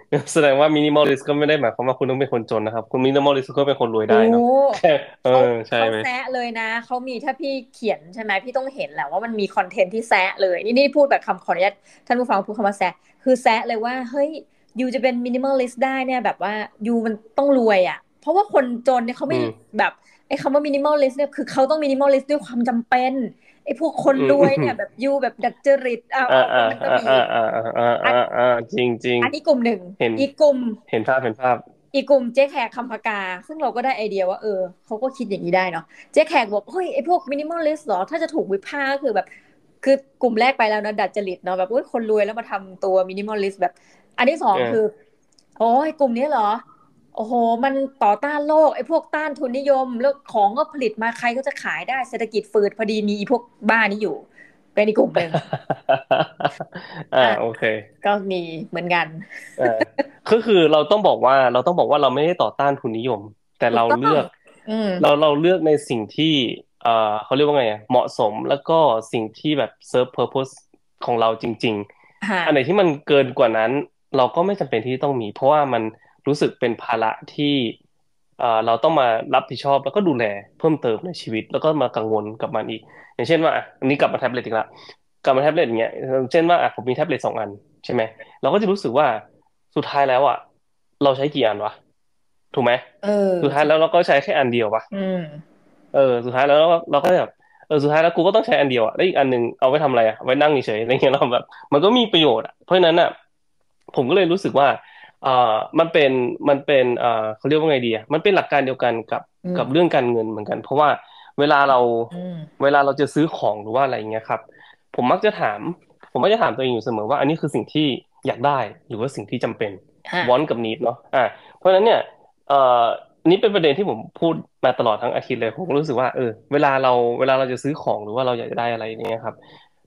[SPEAKER 2] แสดงว่ามินิมอลิสก็ไม่ได้หมายความว่าคุณต้องเป็นคนจนนะครับคุณมินิมอลิสก็เป็นคนรวย
[SPEAKER 1] โอ้
[SPEAKER 2] ได้เนาะแค่
[SPEAKER 1] เขา
[SPEAKER 2] ใช่ไหม
[SPEAKER 1] แซะเลยนะเขามีถ้าพี่เขียนใช่ไหมพี่ต้องเห็นแหละว่ามันมีคอนเทนต์ที่แซะเลยนี่พูดแบบคำขออนุญาตท่านผู้ฟังพูดคำว่าแซะคือแซะเลยว่าเฮ้ยยูจะเป็นมินิมอลิสได้เนี่ยแบบว่ายูมันต้องรวยอ่ะเพราะว่าคนจนเนี่ยเขาไม่
[SPEAKER 2] อืม
[SPEAKER 1] แบบไอ้คำว่ามินิมอลิสเนี่ยคือเขาต้องมินิมอลิสด้วยความจำเป็นไอ้พวกคนรวย
[SPEAKER 2] อืมอืม
[SPEAKER 1] เนี่ยแบบยูแบบดัดจริต
[SPEAKER 2] อ่าอ่า
[SPEAKER 1] ก็มันก็มี
[SPEAKER 2] อ่าอ่าอ่าอ่า
[SPEAKER 1] อัน
[SPEAKER 2] อ่าจริงจริง
[SPEAKER 1] อันนี้กลุ่มหนึ่ง
[SPEAKER 2] เห็น
[SPEAKER 1] อีกกลุ่ม
[SPEAKER 2] เห็นภาพเห็นภาพ
[SPEAKER 1] อีกกลุ่มเจ๊แขกคำพกาซึ่งเราก็ได้ไอเดียว่าเขาก็คิดอย่างนี้ได้เนาะเจ๊แขกบอกเฮ้ยไอพวกมินิมอลลิสต์เหรอถ้าจะถูกวิพากษ์ก็คือแบบคือกลุ่มแรกไปแล้วนะดัดจริตเนาะแบบโอ้ยคนรวยแล้วมาทำตัวมินิมอลลิสต์แบบอันที่สองคือ
[SPEAKER 2] เออ
[SPEAKER 1] โอ้ยกลุ่มนี้เหรอโอ้โหมันต่อต้านโลกไอพวกต้านทุนนิยมแล้วของก็ผลิตมาใครก็จะขายได้เศรษฐกิจฝืดพอดีมีอีพวกบ้านี้อยู่เป็นอีกกลุ่มหนึ่ง อ่ะ
[SPEAKER 2] โอเค
[SPEAKER 1] ก็มีเหมือนกัน
[SPEAKER 2] อ่าคือเราต้องบอกว่าเราไม่ได้ต่อต้านทุนนิยมแต่
[SPEAKER 1] ถูกต้อง
[SPEAKER 2] เราเลือก
[SPEAKER 1] อืม
[SPEAKER 2] เราเลือกในสิ่งที่เขาเรียกว่าไงอะเหมาะสมแล้วก็สิ่งที่แบบ serve purpose ของเราจริงๆอันไหน
[SPEAKER 1] ค่ะ
[SPEAKER 2] ที่มันเกินกว่านั้นเราก็ไม่จำเป็นที่ต้องมีเพราะว่ามันรู้สึกเป็นภาระที่เราต้องมารับผิดชอบแล้วก็ดูแลเพิ่มเติมในชีวิตแล้วก็มากังวลกับมันอีกอย่างเช่นว่าอ่ะอันนี้กลับมาแท็บเล็ตอีกละกลับมาแท็บเล็ตอย่างเงี้ยเช่นว่าอ่ะผมมีแท็บเล็ต2 อันใช่ไหม เราก็จะรู้สึกว่าสุดท้ายแล้วอ่ะเราใช้กี่อันวะถูกไหม
[SPEAKER 1] เออ
[SPEAKER 2] สุดท้ายแล้วเราก็ใช้แค่อันเดียวปะ
[SPEAKER 1] อืม
[SPEAKER 2] เออสุดท้ายแล้วเราก็แบบสุดท้ายแล้วกูก็ต้องใช้อันเดียวอ่ะแล้วอีกอันหนึ่งเอาไว้ทำอะไรอ่ะไว้นั่งเฉยๆอะไรเงี้ยเราแบบมันก็มีประโยชน์อ่ะเพราะฉะนั้นอ่ะผมก็เลยรู้สึกว่าอ่ามันเป็นเขาเรียกว่าไงดีอ่ะมันเป็นหลักการเดียวกันกับ
[SPEAKER 1] อืม
[SPEAKER 2] เรื่องการเงินเหมือนกันเพราะว่าเวลาเรา
[SPEAKER 1] อืม
[SPEAKER 2] เวลาเราจะซื้อของหรือว่าอะไรเงี้ยครับผมมักจะถาม ผมก็จะถามตัวเองอยู่เสมอว่าอันนี้คือสิ่งที่อยากได้หรือว่าสิ่งที่จำเป็น
[SPEAKER 1] อ่ะ
[SPEAKER 2] want กับ need เนาะเพราะฉะนั้นเนี่ยเอ่ออันนี้เป็นประเด็นที่ผมพูดมาตลอดทั้งอาทิตย์เลยผมก็รู้สึกว่าเวลาเราจะซื้อของหรือว่าเราอยากจะได้อะไรเนี่ยครับ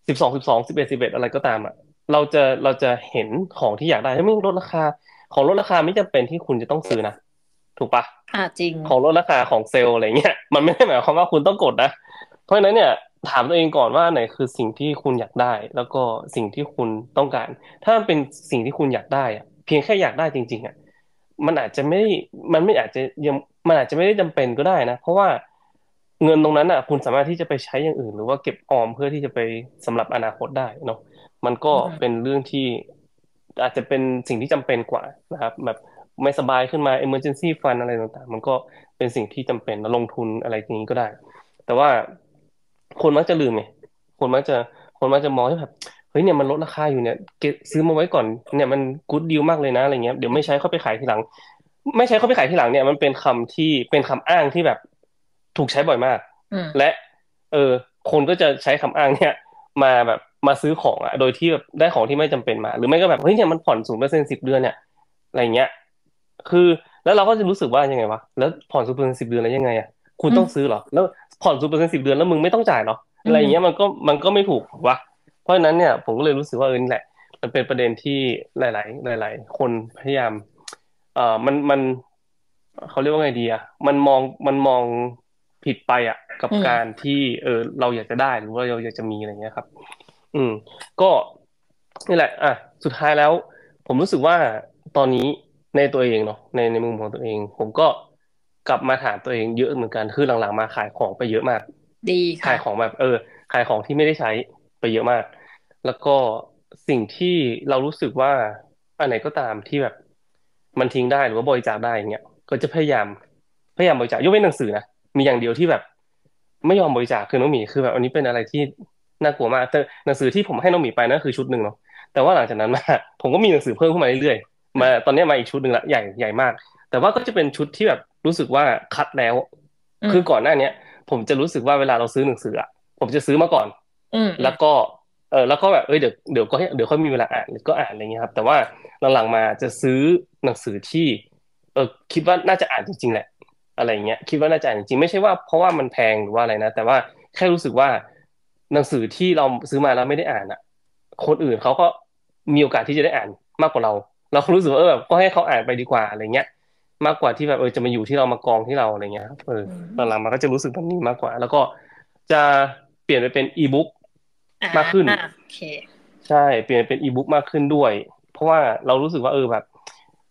[SPEAKER 2] 12 1211 11อะไรก็ตามอ่ะเราจะเห็นของที่อยากได้ถ้าไม่ลดราคาของลดราคาไม่จำเป็นที่คุณจะต้องซื้อนะถูกปะ
[SPEAKER 1] จริง
[SPEAKER 2] ของลดราคาของเซลล์อะไรเงี้ยมันไม่ได้หมายความว่าคุณต้องกดนะ เพราะฉะนั้นเนี่ยถามตัวเองก่อนว่าอันไหนคือสิ่งที่คุณอยากได้แล้วก็สิ่งที่คุณต้องการถ้ามันเป็นสิ่งที่คุณอยากได้อะเพียงแค่อยากได้จริงๆอ่ะมันอาจจะไม่มันไม่อาจจะยังมันอาจจะไม่ได้จำเป็นก็ได้นะเพราะว่าเงินตรงนั้นอ่ะคุณสามารถที่จะไปใช้อย่างอื่นหรือว่าเก็บออมเพื่อที่จะไปสำหรับอนาคตได้เนาะมันก็
[SPEAKER 1] อื
[SPEAKER 2] เป็น
[SPEAKER 1] ม
[SPEAKER 2] เรื่องที่อาจจะเป็นสิ่งที่จำเป็นกว่านะครับแบบไม่สบายขึ้นมา emergency fund อะไรต่างๆมันก็เป็นสิ่งที่จำเป็นลงทุนอะไรอย่างนี้ก็ได้ แต่ว่าคนมักจะลืมไงคนมักจะคนมักจะมองว่าแบบเฮ้ยเนี่ยมันลดราคาอยู่เนี่ยเก็บซื้อมาไว้ก่อนเนี่ยมันกู๊ดดีลมากเลยนะอะไรเงี้ยเดี๋ยวไม่ใช้เข้าไปขายทีหลังไม่ใช้เข้าไปขายทีหลังเนี่ยมันเป็นคำที่เป็นคำอ้างที่แบบถูกใช้บ่อยมาก
[SPEAKER 1] อืม
[SPEAKER 2] และเออคนก็จะใช้คำอ้างเนี่ยมาแบบมาซื้อของอ่ะโดยที่แบบได้ของที่ไม่จำเป็นมาหรือไม่ก็แบบเฮ้ยเนี่ยมันผ่อน0%10 เดือนเนี่ยอะไรเงี้ยคือแล้วเราก็จะรู้สึกว่ายังไงวะแล้วผ่อน0%10 เดือนแล้วยังไงอ่ะ คุณ
[SPEAKER 1] อืม
[SPEAKER 2] ต้องซื้อเหรอแล้วผ่อน0%10 เดือนแล้วมึงไม่ต้องจ่ายเหรออะไรอย่างเงี้ย
[SPEAKER 1] อืม
[SPEAKER 2] มันก็ไม่ถูกวะเพราะฉะนั้นเนี่ยผมก็เลยรู้สึกว่านี่แหละมันเป็นประเด็นที่หลายๆหลายๆคนพยายามมันเขาเรียกว่าไงดีอ่ะมันมองผิดไปอ่ะกับ
[SPEAKER 1] อืม
[SPEAKER 2] การที่เราอยากจะได้หรือว่าเราอยากจะมีอะไรเงี้ยครับอืมก็นี่แหละสุดท้ายแล้วผมรู้สึกว่าตอนนี้ในตัวเองเนาะในมุมของตัวเองผมก็กลับมาถามตัวเองเยอะเหมือนกันคือหลังๆมาขายของไปเยอะมาก
[SPEAKER 1] ดี
[SPEAKER 2] ขาย
[SPEAKER 1] ค่ะ
[SPEAKER 2] ของแบบขายของที่ไม่ได้ใช้ไปเยอะมากแล้วก็สิ่งที่เรารู้สึกว่าอันไหนก็ตามที่แบบมันทิ้งได้หรือว่าบริจาคได้อย่างเงี้ยก็จะพยายามบริจาคยกเว้นหนังสือนะมีอย่างเดียวที่แบบไม่ยอมบริจาคคือน้องหมีคือแบบอันนี้เป็นอะไรที่น่ากลัวมากแต่หนังสือที่ผมให้น้องหมีไปนั่นคือชุดหนึ่งเนาะแต่ว่าหลังจากนั้นมาผมก็มีหนังสือเพิ่มขึ้นมาเรื่อยๆมาตอนนี้มาอีกชุดหนึ่งละใหญ่ใหญ่มากแต่ว่าก็จะเป็นชุดที่แบบรู้สึกว่าคัดแล้วคือก่อน
[SPEAKER 1] อืม
[SPEAKER 2] หน้าเนี้ยผมจะรู้สึกว่าเวลาเราซื้อหนังสืออะผมจะซื้อมาก่อน
[SPEAKER 1] อืมอืม
[SPEAKER 2] แล้วก็แล้วก็แบบเดี๋ยวค่อยมีเวลาอ่านก็อ่านอะไรเงี้ยครับแต่ว่าหลังๆมาจะซื้อหนังสือที่คิดว่าน่าจะอ่านจริงๆแหละอะไรเงี้ยคิดว่าน่าจะอ่านจริงๆไม่ใช่ว่าเพราะว่ามันแพงหรือว่าอะไรนะแต่ว่าแค่รู้สึกว่าหนังสือที่เราซื้อมาแล้วไม่ได้อ่านอ่ะคนอื่นเขาก็มีโอกาสที่จะได้อ่านมากกว่าเรารู้สึกว่าแบบก็ให้เขาอ่านไปดีกว่าอะไรเงี้ยมากกว่าที่แบบจะมาอยู่ที่เรามากองที่เราอะไรเงี้ยครับ
[SPEAKER 1] อื
[SPEAKER 2] หลังๆ
[SPEAKER 1] ม
[SPEAKER 2] มาก็จะรู้สึกแบบนี้มากกว่าแล้วก็จะเปลี่ยนไปเป็นอีบุ๊ก
[SPEAKER 1] อ่า
[SPEAKER 2] มากขึ้น
[SPEAKER 1] โอเค
[SPEAKER 2] ใช่เปลี่ยนเป็นอีบุ๊กมากขึ้นด้วยเพราะว่าเรารู้สึกว่าแบบ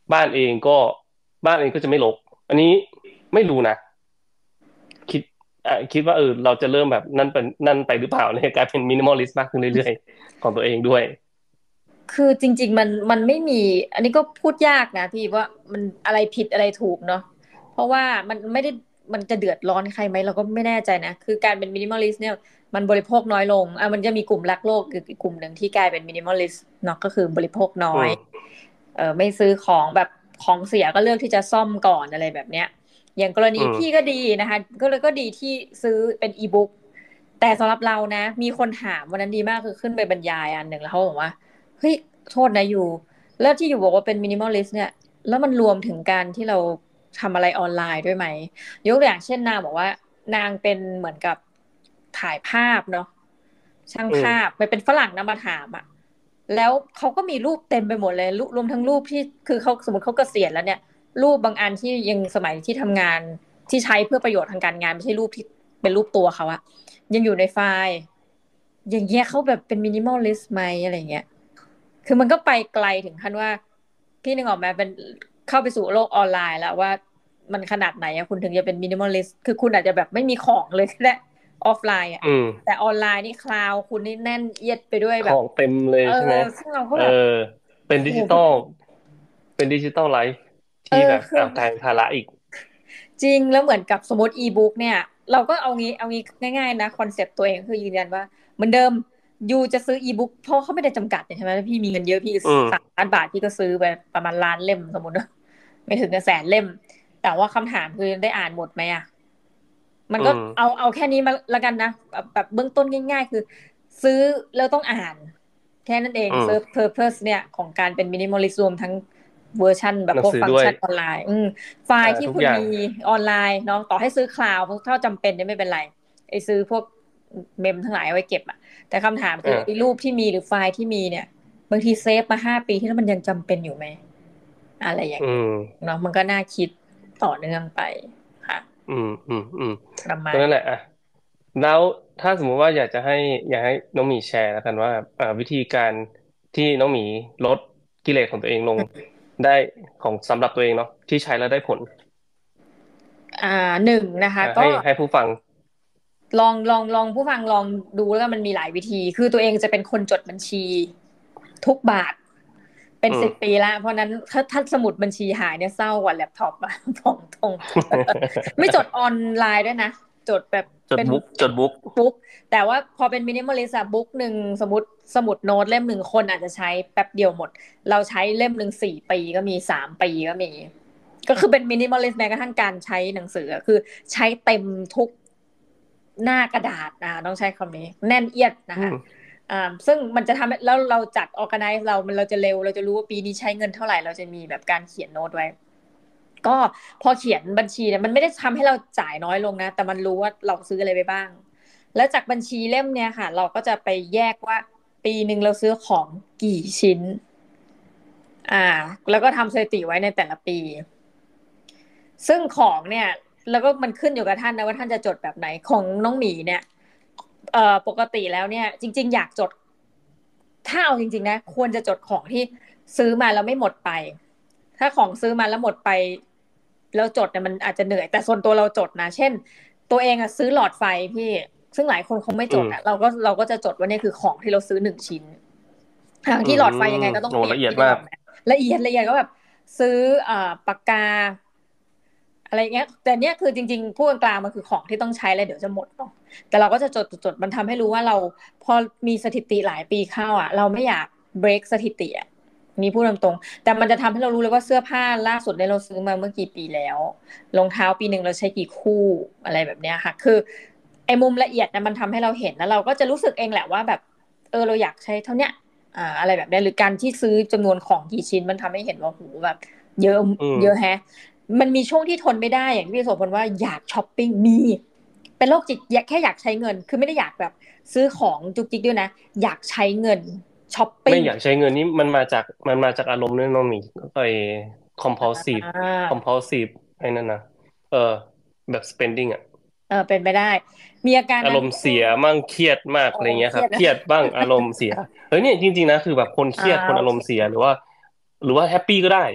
[SPEAKER 2] บ้านเองก็บ้านเองก็จะไม่รกอันนี้ไม่รู้นะคิดคิดว่าเราจะเริ่มแบบนั่นไปหรือเปล่าเนี่ยกลายเป็นมินิมอลิสต์มากขึ้นเรื่อยๆของตัวเองด้วย
[SPEAKER 1] คือจริงๆมันไม่มีอันนี้ก็พูดยากนะพี่ว่ามันอะไรผิดอะไรถูกเนาะเพราะว่ามันไม่ได้มันจะเดือดร้อนใครไหมเราก็ไม่แน่ใจนะคือการเป็นมินิมอลิสต์เนี่ยมันบริโภคน้อยลงมันจะมีกลุ่มรักโลกอีกกลุ่มหนึ่งที่กลายเป็นมินิมอลิสต์เนาะก็คือบริโภคน้อย
[SPEAKER 2] อืม
[SPEAKER 1] ไม่ซื้อของแบบของเสียก็เลือกที่จะซ่อมก่อนอะไรแบบเนี้ยอย่างกรณี
[SPEAKER 2] อืม
[SPEAKER 1] พี่ก็ดีนะคะก็ดีที่ซื้อเป็นอีบุ๊กแต่สำหรับเรานะมีคนถามวันนั้นดีมากคือขึ้นไปบรรยายอันหนึ่งแล้วเขาบอกว่า เฮ้ยโทษนะอยู่แล้วที่อยู่บอกว่าเป็นมินิมอลลิสต์เนี่ยแล้วมันรวมถึงการที่เราทำอะไรออนไลน์ด้วยไหมยกตัวอย่างเช่นนางบอกว่านางเป็นเหมือนกับถ่ายภาพเนาะช่าง
[SPEAKER 2] อืม
[SPEAKER 1] ภาพไปเป็นฝรั่งนะมาถามอ่ะแล้วเขาก็มีรูปเต็มไปหมดเลยรวมทั้งรูปที่คือเขาสมมติเขาเกษียณแล้วเนี่ยรูปบางอันที่ยังสมัยที่ทำงานที่ใช้เพื่อประโยชน์ทางการงานไม่ใช่รูปที่เป็นรูปตัวเขาอะยังอยู่ในไฟล์อย่างเงี้ยเขาแบบเป็นมินิมอลลิสต์ไหมอะไรเงี้ย คือมันก็ไปไกลถึงขั้นว่าพี่นึกออกไหมเป็นเข้าไปสู่โลกออนไลน์แล้วว่ามันขนาดไหนอะคุณถึงจะเป็นมินิมอลลิสต์คือคุณอาจจะแบบไม่มีของเลยก็ได้ออฟไลน์อะ
[SPEAKER 2] อืม
[SPEAKER 1] แต่ออนไลน์นี่คลาวคุณนี่แน่นเอียดไปด้วยแบบ
[SPEAKER 2] ของเต็มเลย
[SPEAKER 1] เออ
[SPEAKER 2] ใช่ไหม
[SPEAKER 1] ซึ่งเราก็
[SPEAKER 2] เออ
[SPEAKER 1] แบบ
[SPEAKER 2] เป็น
[SPEAKER 1] โห
[SPEAKER 2] ดิจิตอลเป็นดิจิตอลไลฟ์ที่แบบ
[SPEAKER 1] คือ
[SPEAKER 2] กลายเป็นภาระอีก
[SPEAKER 1] จริงแล้วเหมือนกับสมมติอีบุ๊กเนี่ยเราก็เอางี้ง่ายๆนะคอนเซปต์ตัวเองคือยืนยันว่าเหมือนเดิมยูจะซื้ออีบุ๊กเพราะเขาไม่ได้จำกัดใช่ไหมถ้าพี่มีเงินเยอะพี่
[SPEAKER 2] อืม
[SPEAKER 1] 3 ล้านบาทพี่ก็ซื้อไปประมาณ1 ล้านเล่มสมมติว่าไม่ถึงกับ100,000 เล่มแต่ว่าคำถามคือได้อ่านหมดไหมอ่ะมันก็
[SPEAKER 2] อืม
[SPEAKER 1] เอาแค่นี้มาละกันนะแบบเบื้องต้นง่ายๆคือซื้อแล้วต้องอ่านแค่นั้นเอง
[SPEAKER 2] อืม
[SPEAKER 1] เซิร์ฟเพอร์เพสเนี่ยของการเป็นมินิมอลิสต์รวมทั้งเวอร์ชันแบบ
[SPEAKER 2] หนังสือด้วย
[SPEAKER 1] พวกฟังก์ชันออนไลน์ไฟล์ที่
[SPEAKER 2] ทุกอย่าง
[SPEAKER 1] คุณมีออนไลน์เนาะต่อให้ซื้อคลาวด์ถ้าจำเป็นเนี่ยไม่เป็นไรไอ้ซื้อพวกเมมทั้งหลายเอาไว้เก็บอะแต่คำถามคือไอ้
[SPEAKER 2] อ่า
[SPEAKER 1] รูปที่มีหรือไฟล์ที่มีเนี่ยบางทีเซฟมา5 ปีที่แล้วมันยังจำเป็นอยู่ไหมอะไรอย่า
[SPEAKER 2] อื
[SPEAKER 1] งเงี้ย
[SPEAKER 2] ม
[SPEAKER 1] เนาะมันก็น่าคิดต่อเนื่องไปค่ะ
[SPEAKER 2] อืมอืมอืม
[SPEAKER 1] ประ
[SPEAKER 2] ก็
[SPEAKER 1] มาณนี้
[SPEAKER 2] นั่นแหละอ่ะแล้วถ้าสมมุติว่าอยากให้น้องหมีแชร์แล้วกันว่าวิธีการที่น้องหมีลดกิเลสของตัวเองลงได้ของสำหรับตัวเองเนาะที่ใช้แล้วได้ผล
[SPEAKER 1] อ่าหนึ่งนะคะก็
[SPEAKER 2] ให้ผู้ฟัง
[SPEAKER 1] ลองผู้ฟังลองดูแล้วกันมันมีหลายวิธีคือตัวเองจะเป็นคนจดบัญชีทุกบาทเป็น
[SPEAKER 2] อืม
[SPEAKER 1] 10 ปีแล้วเพราะนั้นถ้าสมุดบัญชีหายเนี่ยเศร้ากว่าแล็ปท็อปอะตรงไม่จดออนไลน์ด้วยนะจดแบบเป็น
[SPEAKER 2] จดบุ๊ก
[SPEAKER 1] บุ๊กแต่ว่าพอเป็นมินิมอลิสต์อะบุ๊กหนึ่งสมมติสมุดโน้ตเล่มหนึ่งคนอาจจะใช้แป๊บเดียวหมดเราใช้เล่มหนึ่ง4 ปีก็มี3 ปีก็มีก็คือเป็นมินิมอลิสต์แม้กระทั่งการใช้หนังสือคือใช้เต็มทุก หน้ากระดาษต้องใช้คำนี้แน่นเอียดนะคะ
[SPEAKER 2] อืม
[SPEAKER 1] ซึ่งมันจะทำให้แล้วเราจัดออ g a ไน z e เราจะเร็วเราจะรู้ว่าปีนี้ใช้เงินเท่าไหร่เราจะมีแบบการเขียนโน้ตไว้ก็พอเขียนบัญชีเนี่ยมันไม่ได้ทำให้เราจ่ายน้อยลงนะแต่มันรู้ว่าเราซื้ออะไรไปบ้างแล้วจากบัญชีเล่มเนี่ยค่ะเราก็จะไปแยกว่าปีหนึ่งเราซื้อของกี่ชิ้นอ่าแล้วก็ทำสถิติไว้ในแต่ละปีซึ่งของเนี่ยแล้วก็มันขึ้นอยู่กับท่านนะว่าท่านจะจดแบบไหนของน้องหมีเนี่ย ปกติแล้วเนี่ยจริงๆอยากจดถ้าเอาจริงๆนะควรจะจดของที่ซื้อมาแล้วไม่หมดไปถ้าของซื้อมาแล้วหมดไปแล้วจดเนี่ยมันอาจจะเหนื่อยแต่ส่วนตัวเราจดนะเช่นตัวเองอะซื้อหลอดไฟพี่ซึ่งหลายคนคงไม่
[SPEAKER 2] อืม
[SPEAKER 1] จดอะเราก็จะจดว่าเนี่ยคือของที่เราซื้อ1 ชิ้น
[SPEAKER 2] อื
[SPEAKER 1] ที่หลอดไฟยัง
[SPEAKER 2] ม
[SPEAKER 1] ไงก็ต้อง
[SPEAKER 2] โอ้
[SPEAKER 1] เปลี่ยน
[SPEAKER 2] ละเอียดมาก
[SPEAKER 1] พี่นึกออกไหมละเอียดก็แบบซื้อปากกาอะไรเงี้ยแต่เนี่ยคือจริงๆพูดกลางๆมันคือของที่ต้องใช้แล้วเดี๋ยวจะหมดเนาะ แต่เราก็จะจดมันทำให้รู้ว่าเราพอมีสถิติหลายปีเข้าอ่ะเราไม่อยากเบรกสถิติอ่ะนี่พูดตรงๆแต่มันจะทำให้เรารู้เลยว่าเสื้อผ้าล่าสุดเนี่ยเราซื้อมาเมื่อกี่ปีแล้วรองเท้าปีหนึ่งเราใช้กี่คู่อะไรแบบเนี้ยค่ะคือไอ้มุมละเอียดนะมันทำให้เราเห็นแล้วเราก็จะรู้สึกเองแหละว่าแบบเราอยากใช้เท่าเนี้ยอะไรแบบนี้หรือการที่ซื้อจำนวนของกี่ชิ้นมันทำให้เห็นว่าโหแบบเยอะ
[SPEAKER 2] อืม
[SPEAKER 1] เยอะแฮะมันมีช่วงที่ทนไม่ได้อย่างที่พี่โสพลว่าอยากช้อปปิ้งมีเป็นโรคจิตแค่อยากใช้เงินคือไม่ได้อยากแบบซื้อของจุกจิกด้วยนะอยากใช้เงินช้อปปิ้ง
[SPEAKER 2] ไม่อยากใช้เงินนี่มันมาจากอารมณ์เรื่องน้องหมีไอ้ compulsive
[SPEAKER 1] อ่า
[SPEAKER 2] compulsive ไอ้นั่นนะเออแบบ spending อ่ะ
[SPEAKER 1] เป็นไปได้มีอาการ
[SPEAKER 2] อา
[SPEAKER 1] นั้น
[SPEAKER 2] รมณ์เสียมั่งเครียดมาก
[SPEAKER 1] โอ้
[SPEAKER 2] อะไรเงี้ย
[SPEAKER 1] เครียดนะ
[SPEAKER 2] ครับเครียดบ้างอารมณ์เสียเฮ้ยเนี่ยจริงๆนะคือแบบคนเครียดคน
[SPEAKER 1] โอ
[SPEAKER 2] อารมณ์เสีย
[SPEAKER 1] เค
[SPEAKER 2] หรือว่าแฮปปี้ก็ได้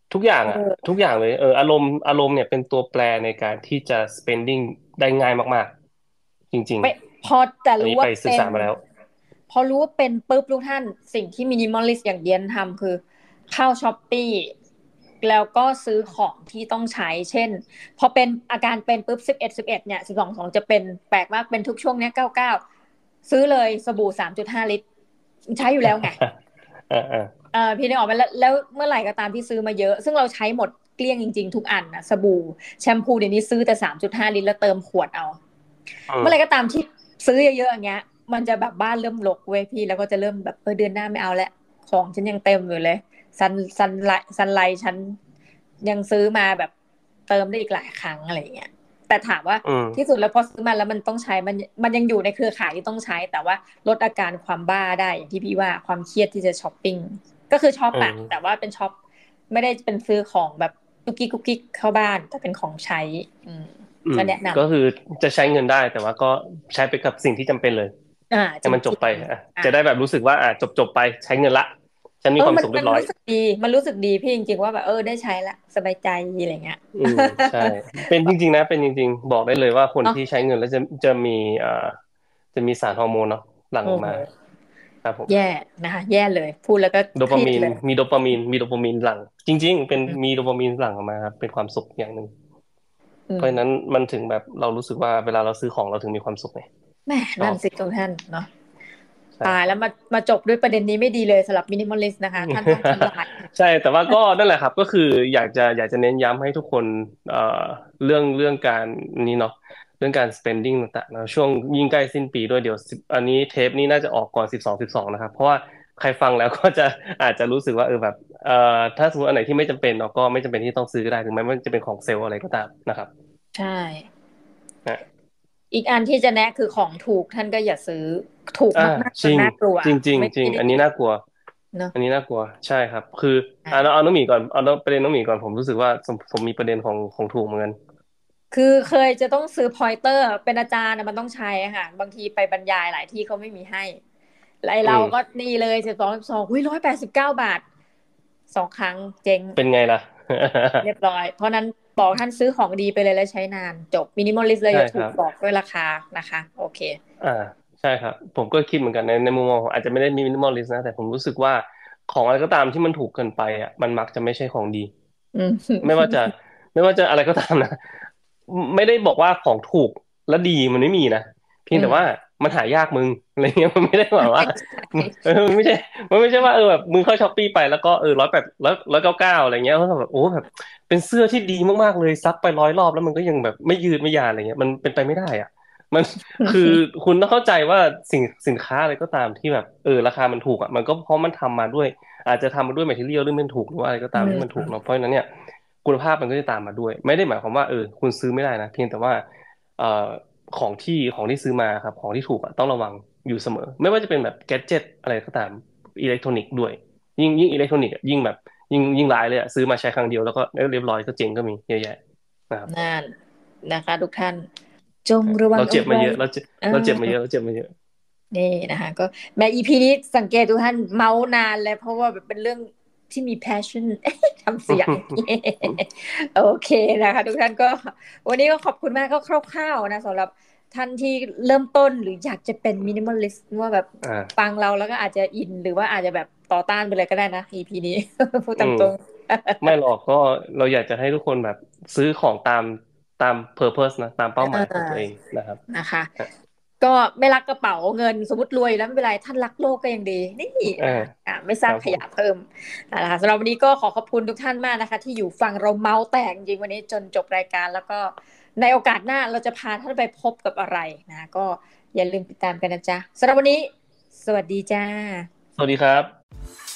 [SPEAKER 2] ทุกอย่างอ่ะ
[SPEAKER 1] เออ
[SPEAKER 2] ทุกอย่างเลยอารมณ์เนี่ยเป็นตัวแปรในการที่จะ spending ได้ง่ายมากๆจริง
[SPEAKER 1] ไม่พอแต่
[SPEAKER 2] ๆอันนี้ไป
[SPEAKER 1] รู้ว่าเป็น
[SPEAKER 2] ศึกษามาแล้ว
[SPEAKER 1] พอรู้ว่าเป็นปุ๊บทุกท่านสิ่งที่มินิมอลลิสต์อย่างเดียนทำคือเข้าช้อปปี้แล้วก็ซื้อของที่ต้องใช้เช่นพอเป็นอาการเป็นปุ๊บ11เนี่ย12จะเป็นแปลกมากเป็นทุกช่วงเนี้ย99ซื้อเลยสบู่3.5 ลิตรใช้อยู่แล้วไง
[SPEAKER 2] อ่า
[SPEAKER 1] พี่นึกออกไหมแล้วเมื่อไหร่ก็ตามที่ซื้อมาเยอะซึ่งเราใช้หมดเกลี้ยงจริงๆทุกอันนะสบู่แชมพูเดี๋ยวนี้ซื้อแต่3.5 ลิตรแล้วเติมขวดเอาเมื่อไหร่ก็ตามที่ซื้อเยอะๆอย่างเงี้ยมันจะแบบบ้านเริ่มรกเว้ยพี่แล้วก็จะเริ่มแบบเดือนหน้าไม่เอาแล้วของฉันยังเต็มอยู่เลยซันไลฉันยังซื้อมาแบบเติมได้อีกหลายครั้งอะไรอย่างเงี้ยแต่ถามว่า
[SPEAKER 2] อืม
[SPEAKER 1] ที่สุดแล้วพอซื้อมาแล้วมันต้องใช้มันยังอยู่ในเครือข่ายที่ต้องใช้แต่ว่าลดอาการความบ้าได้อย่างที่พี่ว่าความเครียดที่จะช้อปปิ้ง ก็คือช็อป
[SPEAKER 2] อื
[SPEAKER 1] อะแต่
[SPEAKER 2] ม
[SPEAKER 1] ว่าเป็นช็อปไม่ได้เป็นซื้อของแบบกุ๊กกิ๊กกุ๊กกิ๊กเข้าบ้านแต่เป็นของใช้อืม
[SPEAKER 2] อืม
[SPEAKER 1] ก็แนะน
[SPEAKER 2] ก็คือจะใช้เงินได้แต่ว่าก็ใช้ไปกับสิ่งที่จำเป็นเลย
[SPEAKER 1] ำ
[SPEAKER 2] ให้มันจบไป
[SPEAKER 1] จริง
[SPEAKER 2] อ่ะ
[SPEAKER 1] ๆ
[SPEAKER 2] จะได้แบบรู้สึกว่าจบไปใช้เงินละฉันมีความ
[SPEAKER 1] มัน
[SPEAKER 2] สุขเรียบร้อย
[SPEAKER 1] รู้สึกดีมันรู้สึกดีพี่จริงๆว่าแบบได้ใช้ละสบายใจอะไรเงี้ย
[SPEAKER 2] อืมใช่เป็นจริงๆนะเป็นจริงๆบอกได้เลยว่าคน
[SPEAKER 1] เนาะ
[SPEAKER 2] ที่ใช้เงินแล้วจะมีจะมีสารฮอร์โมนเนาะหลั่ง
[SPEAKER 1] โอ้โห
[SPEAKER 2] ออกมาครับผม
[SPEAKER 1] แย่นะคะแย่เลยพูดแล้วก็
[SPEAKER 2] โดปามีน
[SPEAKER 1] เครียดเลย
[SPEAKER 2] มีโดปามีนหลั่งจริงๆเป็น
[SPEAKER 1] อืม
[SPEAKER 2] มีโดปามีนหลั่งออกมาครับเป็นความสุขอย่างหนึ่ง
[SPEAKER 1] อืม
[SPEAKER 2] เพราะฉะนั้นมันถึงแบบเรารู้สึกว่าเวลาเราซื้อของเราถึงมีความสุขไง
[SPEAKER 1] แม่
[SPEAKER 2] ชอบ
[SPEAKER 1] นั่นสิทุกท่านเนาะ
[SPEAKER 2] ใช่
[SPEAKER 1] ตายแล้วมาจบด้วยประเด็นนี้ไม่ดีเลยสำหรับมินิมอลลิสต์นะคะท่านต้องทิ้งลาย
[SPEAKER 2] ใช่แต่ว่าก็นั่นแหละครับก็คืออยากจะเน้นย้ำให้ทุกคนเอ่อเรื่องการนี้เนาะเรื่องการ spending ต่างๆนะช่วงยิ่งใกล้สิ้นปีด้วยเดี๋ยวอันนี้เทปนี้น่าจะออกก่อน12นะครับเพราะว่าใครฟังแล้วก็จะอาจจะรู้สึกว่าแบบถ้าสมมติอันไหนที่ไม่จำเป็นเนาะก็ไม่จำเป็นที่ต้องซื้อก็ได้ถึงแม้มันจะเป็นของเซลล์อะไรก็ตามนะครับ
[SPEAKER 1] ใช่
[SPEAKER 2] นะ
[SPEAKER 1] อีกอันที่จะแนะคือของถูกท่านก็อย่าซื้อถูก
[SPEAKER 2] อ่า
[SPEAKER 1] มากๆจ
[SPEAKER 2] จริง
[SPEAKER 1] นน่ากลัว
[SPEAKER 2] จริงจริง
[SPEAKER 1] ไม่
[SPEAKER 2] จริงอัน
[SPEAKER 1] ไม่ได้ดี
[SPEAKER 2] นี้น่ากลัว
[SPEAKER 1] เนาะ
[SPEAKER 2] อันนี้น่ากลัวใช่ครับคือเอา
[SPEAKER 1] อ่า
[SPEAKER 2] น้องหมีก่อนเอาประเด็นน้องหมีก่อนผมรู้สึกว่าผมมีประเด็นของถูกเหมือนกัน
[SPEAKER 1] คือเคยจะต้องซื้อพอยเตอร์เป็นอาจารย์นะมันต้องใช้อะค่ะบางทีไปบรรยายหลายที่เขาไม่มีให้ไอเราก็
[SPEAKER 2] อืม
[SPEAKER 1] นี่เลย12หุ้ย189 บาท2 ครั้งเจ๊ง
[SPEAKER 2] เป็นไงล่ะ
[SPEAKER 1] เรียบร้อยเพราะนั้นบอกท่านซื้อของดีไปเลยแล้วใช้นานจบมินิมอลลิสต์เลยอย่า
[SPEAKER 2] ใช่ครับ
[SPEAKER 1] ถูกบอกด้วยราคานะคะโอเค
[SPEAKER 2] อ่าใช่ครับผมก็คิดเหมือนกันในมุมมองผมอาจจะไม่ได้มีมินิมอลลิสต์นะแต่ผมรู้สึกว่าของอะไรก็ตามที่มันถูกเกินไปอ่ะมันมักจะไม่ใช่ของดี
[SPEAKER 1] อืม
[SPEAKER 2] ไม่ว่าจะไม่ว่าจะอะไรก็ตามนะไม่ได้บอกว่าของถูกและดีมันไม่มีนะเพี
[SPEAKER 1] อื
[SPEAKER 2] ยงแต่ว่า
[SPEAKER 1] ม
[SPEAKER 2] มันหายากมึงอะไรเงี้ยมันไม่ได้แบบว่า
[SPEAKER 1] ใช่ใช่
[SPEAKER 2] มันไม่ใช่ว่าแบบมึงเข้าช้อปปี้ไปแล้วก็108 199อะไรเงี้ยเพราะแบบโอ้แบบเป็นเสื้อที่ดีมากๆเลยซักไป100 รอบแล้วมันก็ยังแบบไม่ยืดไม่ยานอะไรเงี้ยมันเป็นไปไม่ได้อ่ะมันคือคุณต้องเข้าใจว่าสินค้าอะไรก็ตามที่แบบราคามันถูกอ่ะมันก็เพราะมันทำมาด้วยอาจจะทำมาด้วยแมทเทียลหรือมันถูกหรือว่าอะไรก็
[SPEAKER 1] อื
[SPEAKER 2] ตามที่มันถูก
[SPEAKER 1] ม
[SPEAKER 2] เนาะเพราะฉะนั้นเนี่ยคุณภาพมันก็จะตามมาด้วยไม่ได้หมายความว่าคุณซื้อไม่ได้นะเพียงแต่ว่าเอ่อของที่ซื้อมาครับของที่ถูกอะต้องระวังอยู่เสมอไม่ว่าจะเป็นแบบแกดเจ็ตอะไรก็ตามอิเล็กทรอนิกส์ด้วยยิ่งอิเล็กทรอนิกส์อะยิ่งแบบยิ่งร้ายเลยอะซื้อมาใช้ครั้งเดียวแล้วก็เรียบร้อยก็เจ๊งก็มีเยอะแยะนะครับ
[SPEAKER 1] นั่นนะคะทุกท่านจงระวั
[SPEAKER 2] เรา
[SPEAKER 1] งเอาไว้
[SPEAKER 2] เจ็บมาเยอะ
[SPEAKER 1] เออ
[SPEAKER 2] เราเจ็บมาเยอะ
[SPEAKER 1] นี่นะคะก็แม้อีพีนี้สังเกตทุกท่านเมาส์นานแล้วเพราะว่าแบบเป็นเรื่องที่มี passion ทำเสียงโอเคนะคะทุกท่านก็วันนี้ก็ขอบคุณมากก็คร่าวๆนะสำหรับท่านที่เริ่มต้นหรืออยากจะเป็นมินิมอลลิสต์ว่าแบบ
[SPEAKER 2] อ่า
[SPEAKER 1] ฟังเราแล้วก็อาจจะอินหรือว่าอาจจะแบบต่อต้านไปเลยก็ได้นะอีพีนี้พูด
[SPEAKER 2] อืม
[SPEAKER 1] ตามตรง
[SPEAKER 2] ไม่หรอกก็เราอยากจะให้ทุกคนแบบซื้อของตาม purpose นะตามเป้าหมายของตัวเองนะครับ
[SPEAKER 1] นะคะก็ไม่รักกระเป๋าเงินสมมติรวยแล้วไม่เป็นไรท่านรักโลกก็ยังดีนี่
[SPEAKER 2] อ่า
[SPEAKER 1] นะคะไม่สร้าง
[SPEAKER 2] ครับผม
[SPEAKER 1] ขยะเพิ่มนะคะสำหรับวันนี้ก็ขอขอบคุณทุกท่านมากนะคะที่อยู่ฟังเราเมาส์แตกจริงวันนี้จนจบรายการแล้วก็ในโอกาสหน้าเราจะพาท่านไปพบกับอะไรนะก็อย่าลืมติดตามกันนะจ๊ะสำหรับวันนี้สวัสดีจ้า
[SPEAKER 2] สวัสดีครับ